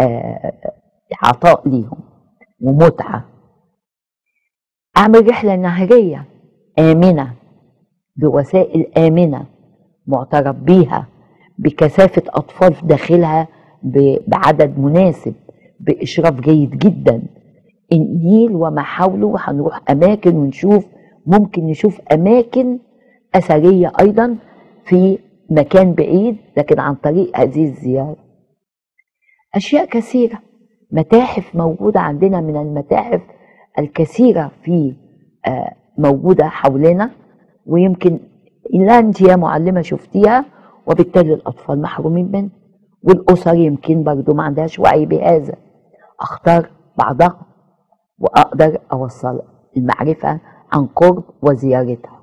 عطاء ليهم ومتعه. اعمل رحله نهريه امنه بوسائل امنه معترف بيها، بكثافه اطفال في داخلها، بعدد مناسب، باشراف جيد جدا. النيل وما حوله هنروح اماكن ونشوف، ممكن نشوف اماكن اثريه ايضا في مكان بعيد لكن عن طريق هذه الزياره. اشياء كثيره، متاحف موجوده عندنا، من المتاحف الكثيره في موجوده حولنا، ويمكن لا انت يا معلمه شفتيها، وبالتالي الاطفال محرومين منها، والاسر يمكن برضو ما عندهاش وعي بهذا. اختار بعضها واقدر اوصل المعرفه عن قرب وزيارتها.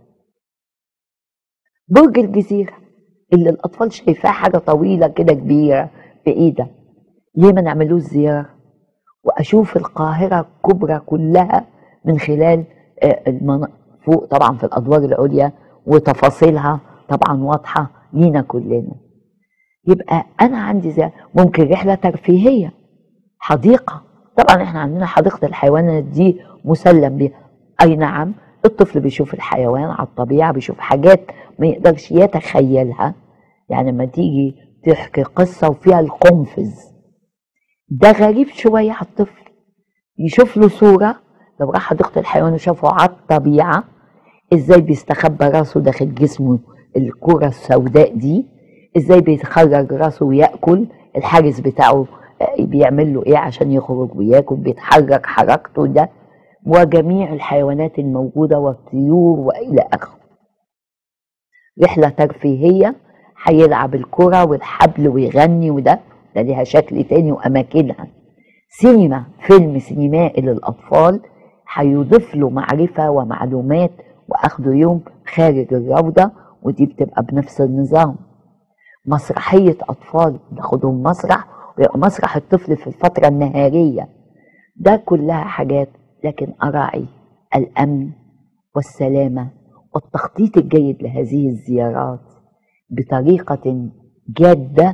برج الجزيره اللي الاطفال شايفاه حاجه طويله كده كبيره بعيده، ليه ما نعملوش زياره واشوف القاهره الكبرى كلها من خلال فوق طبعا في الادوار العليا، وتفاصيلها طبعا واضحه لينا كلنا. يبقى انا عندي زي ممكن رحله ترفيهيه، حديقه. طبعا احنا عندنا حديقه الحيوانات دي مسلم بيها، اي نعم الطفل بيشوف الحيوان على الطبيعه، بيشوف حاجات ما يقدرش يتخيلها. يعني لما تيجي تحكي قصه وفيها القنفذ، ده غريب شويه على الطفل، يشوف له صوره. لو راح حديقه الحيوان وشافه على الطبيعه ازاي بيستخبى راسه داخل جسمه الكرة السوداء دي، ازاي بيتخرج راسه ويأكل، الحاجز بتاعه بيعمل له ايه عشان يخرج وياكل، بيتحرك حركته ده، وجميع الحيوانات الموجودة والطيور والى اخره. رحلة ترفيهية، هيلعب الكرة والحبل ويغني، وده ليها شكل تاني واماكنها. سينما، فيلم سينمائي للاطفال هيضيف له معرفة ومعلومات، واخده يوم خارج الروضة، ودي بتبقى بنفس النظام. مسرحية اطفال، ناخدهم مسرح ويبقى مسرح الطفل في الفترة النهارية. ده كلها حاجات، لكن اراعي الامن والسلامة والتخطيط الجيد لهذه الزيارات بطريقة جادة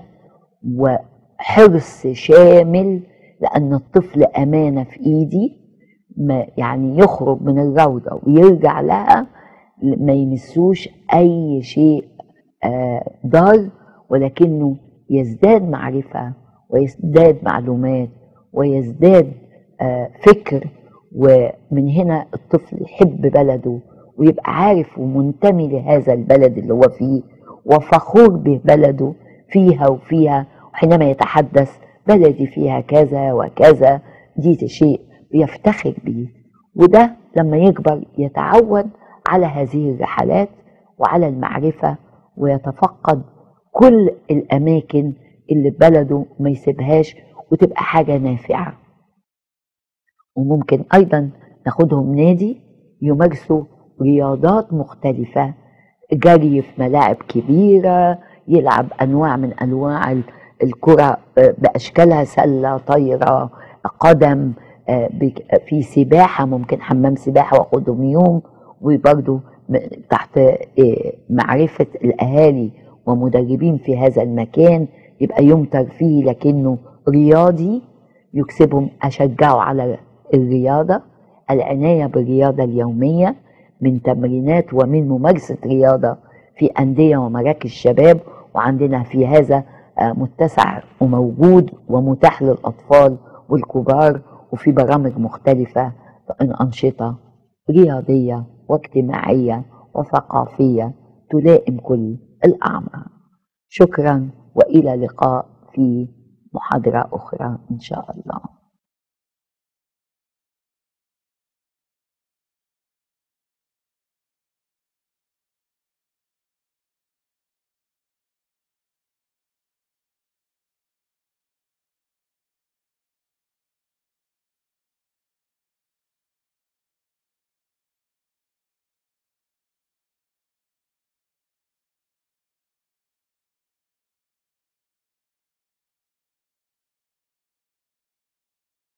وحرص شامل، لان الطفل امانة في ايدي، ما يعني يخرج من الروضة ويرجع لها ما يمسوش اي شيء ضار، ولكنه يزداد معرفة ويزداد معلومات ويزداد فكر. ومن هنا الطفل يحب بلده ويبقى عارف ومنتمي لهذا البلد اللي هو فيه وفخور ببلده فيها وفيها، وحينما يتحدث بلدي فيها كذا وكذا، دي شيء بيفتخر بيه. وده لما يكبر يتعود على هذه الرحلات وعلى المعرفة، ويتفقد كل الأماكن اللي بلده ما يسيبهاش، وتبقى حاجة نافعة. وممكن أيضا ناخدهم نادي يمارسوا رياضات مختلفة، جري في ملاعب كبيرة، يلعب أنواع من أنواع الكرة بأشكالها، سلة، طايرة، قدم، في سباحة، ممكن حمام سباحة واخدهم يوم، وبرضه تحت معرفة الأهالي ومدربين في هذا المكان، يبقى يوم ترفيهي لكنه رياضي يكسبهم. أشجعه على الرياضة، العناية بالرياضة اليومية من تمرينات ومن ممارسة رياضة في أندية ومراكز شباب، وعندنا في هذا متسع وموجود ومتاح للأطفال والكبار، وفي برامج مختلفة، أنشطة رياضية واجتماعية وثقافية تلائم كل الأعمار. شكرا، وإلى لقاء في محاضرة أخرى إن شاء الله.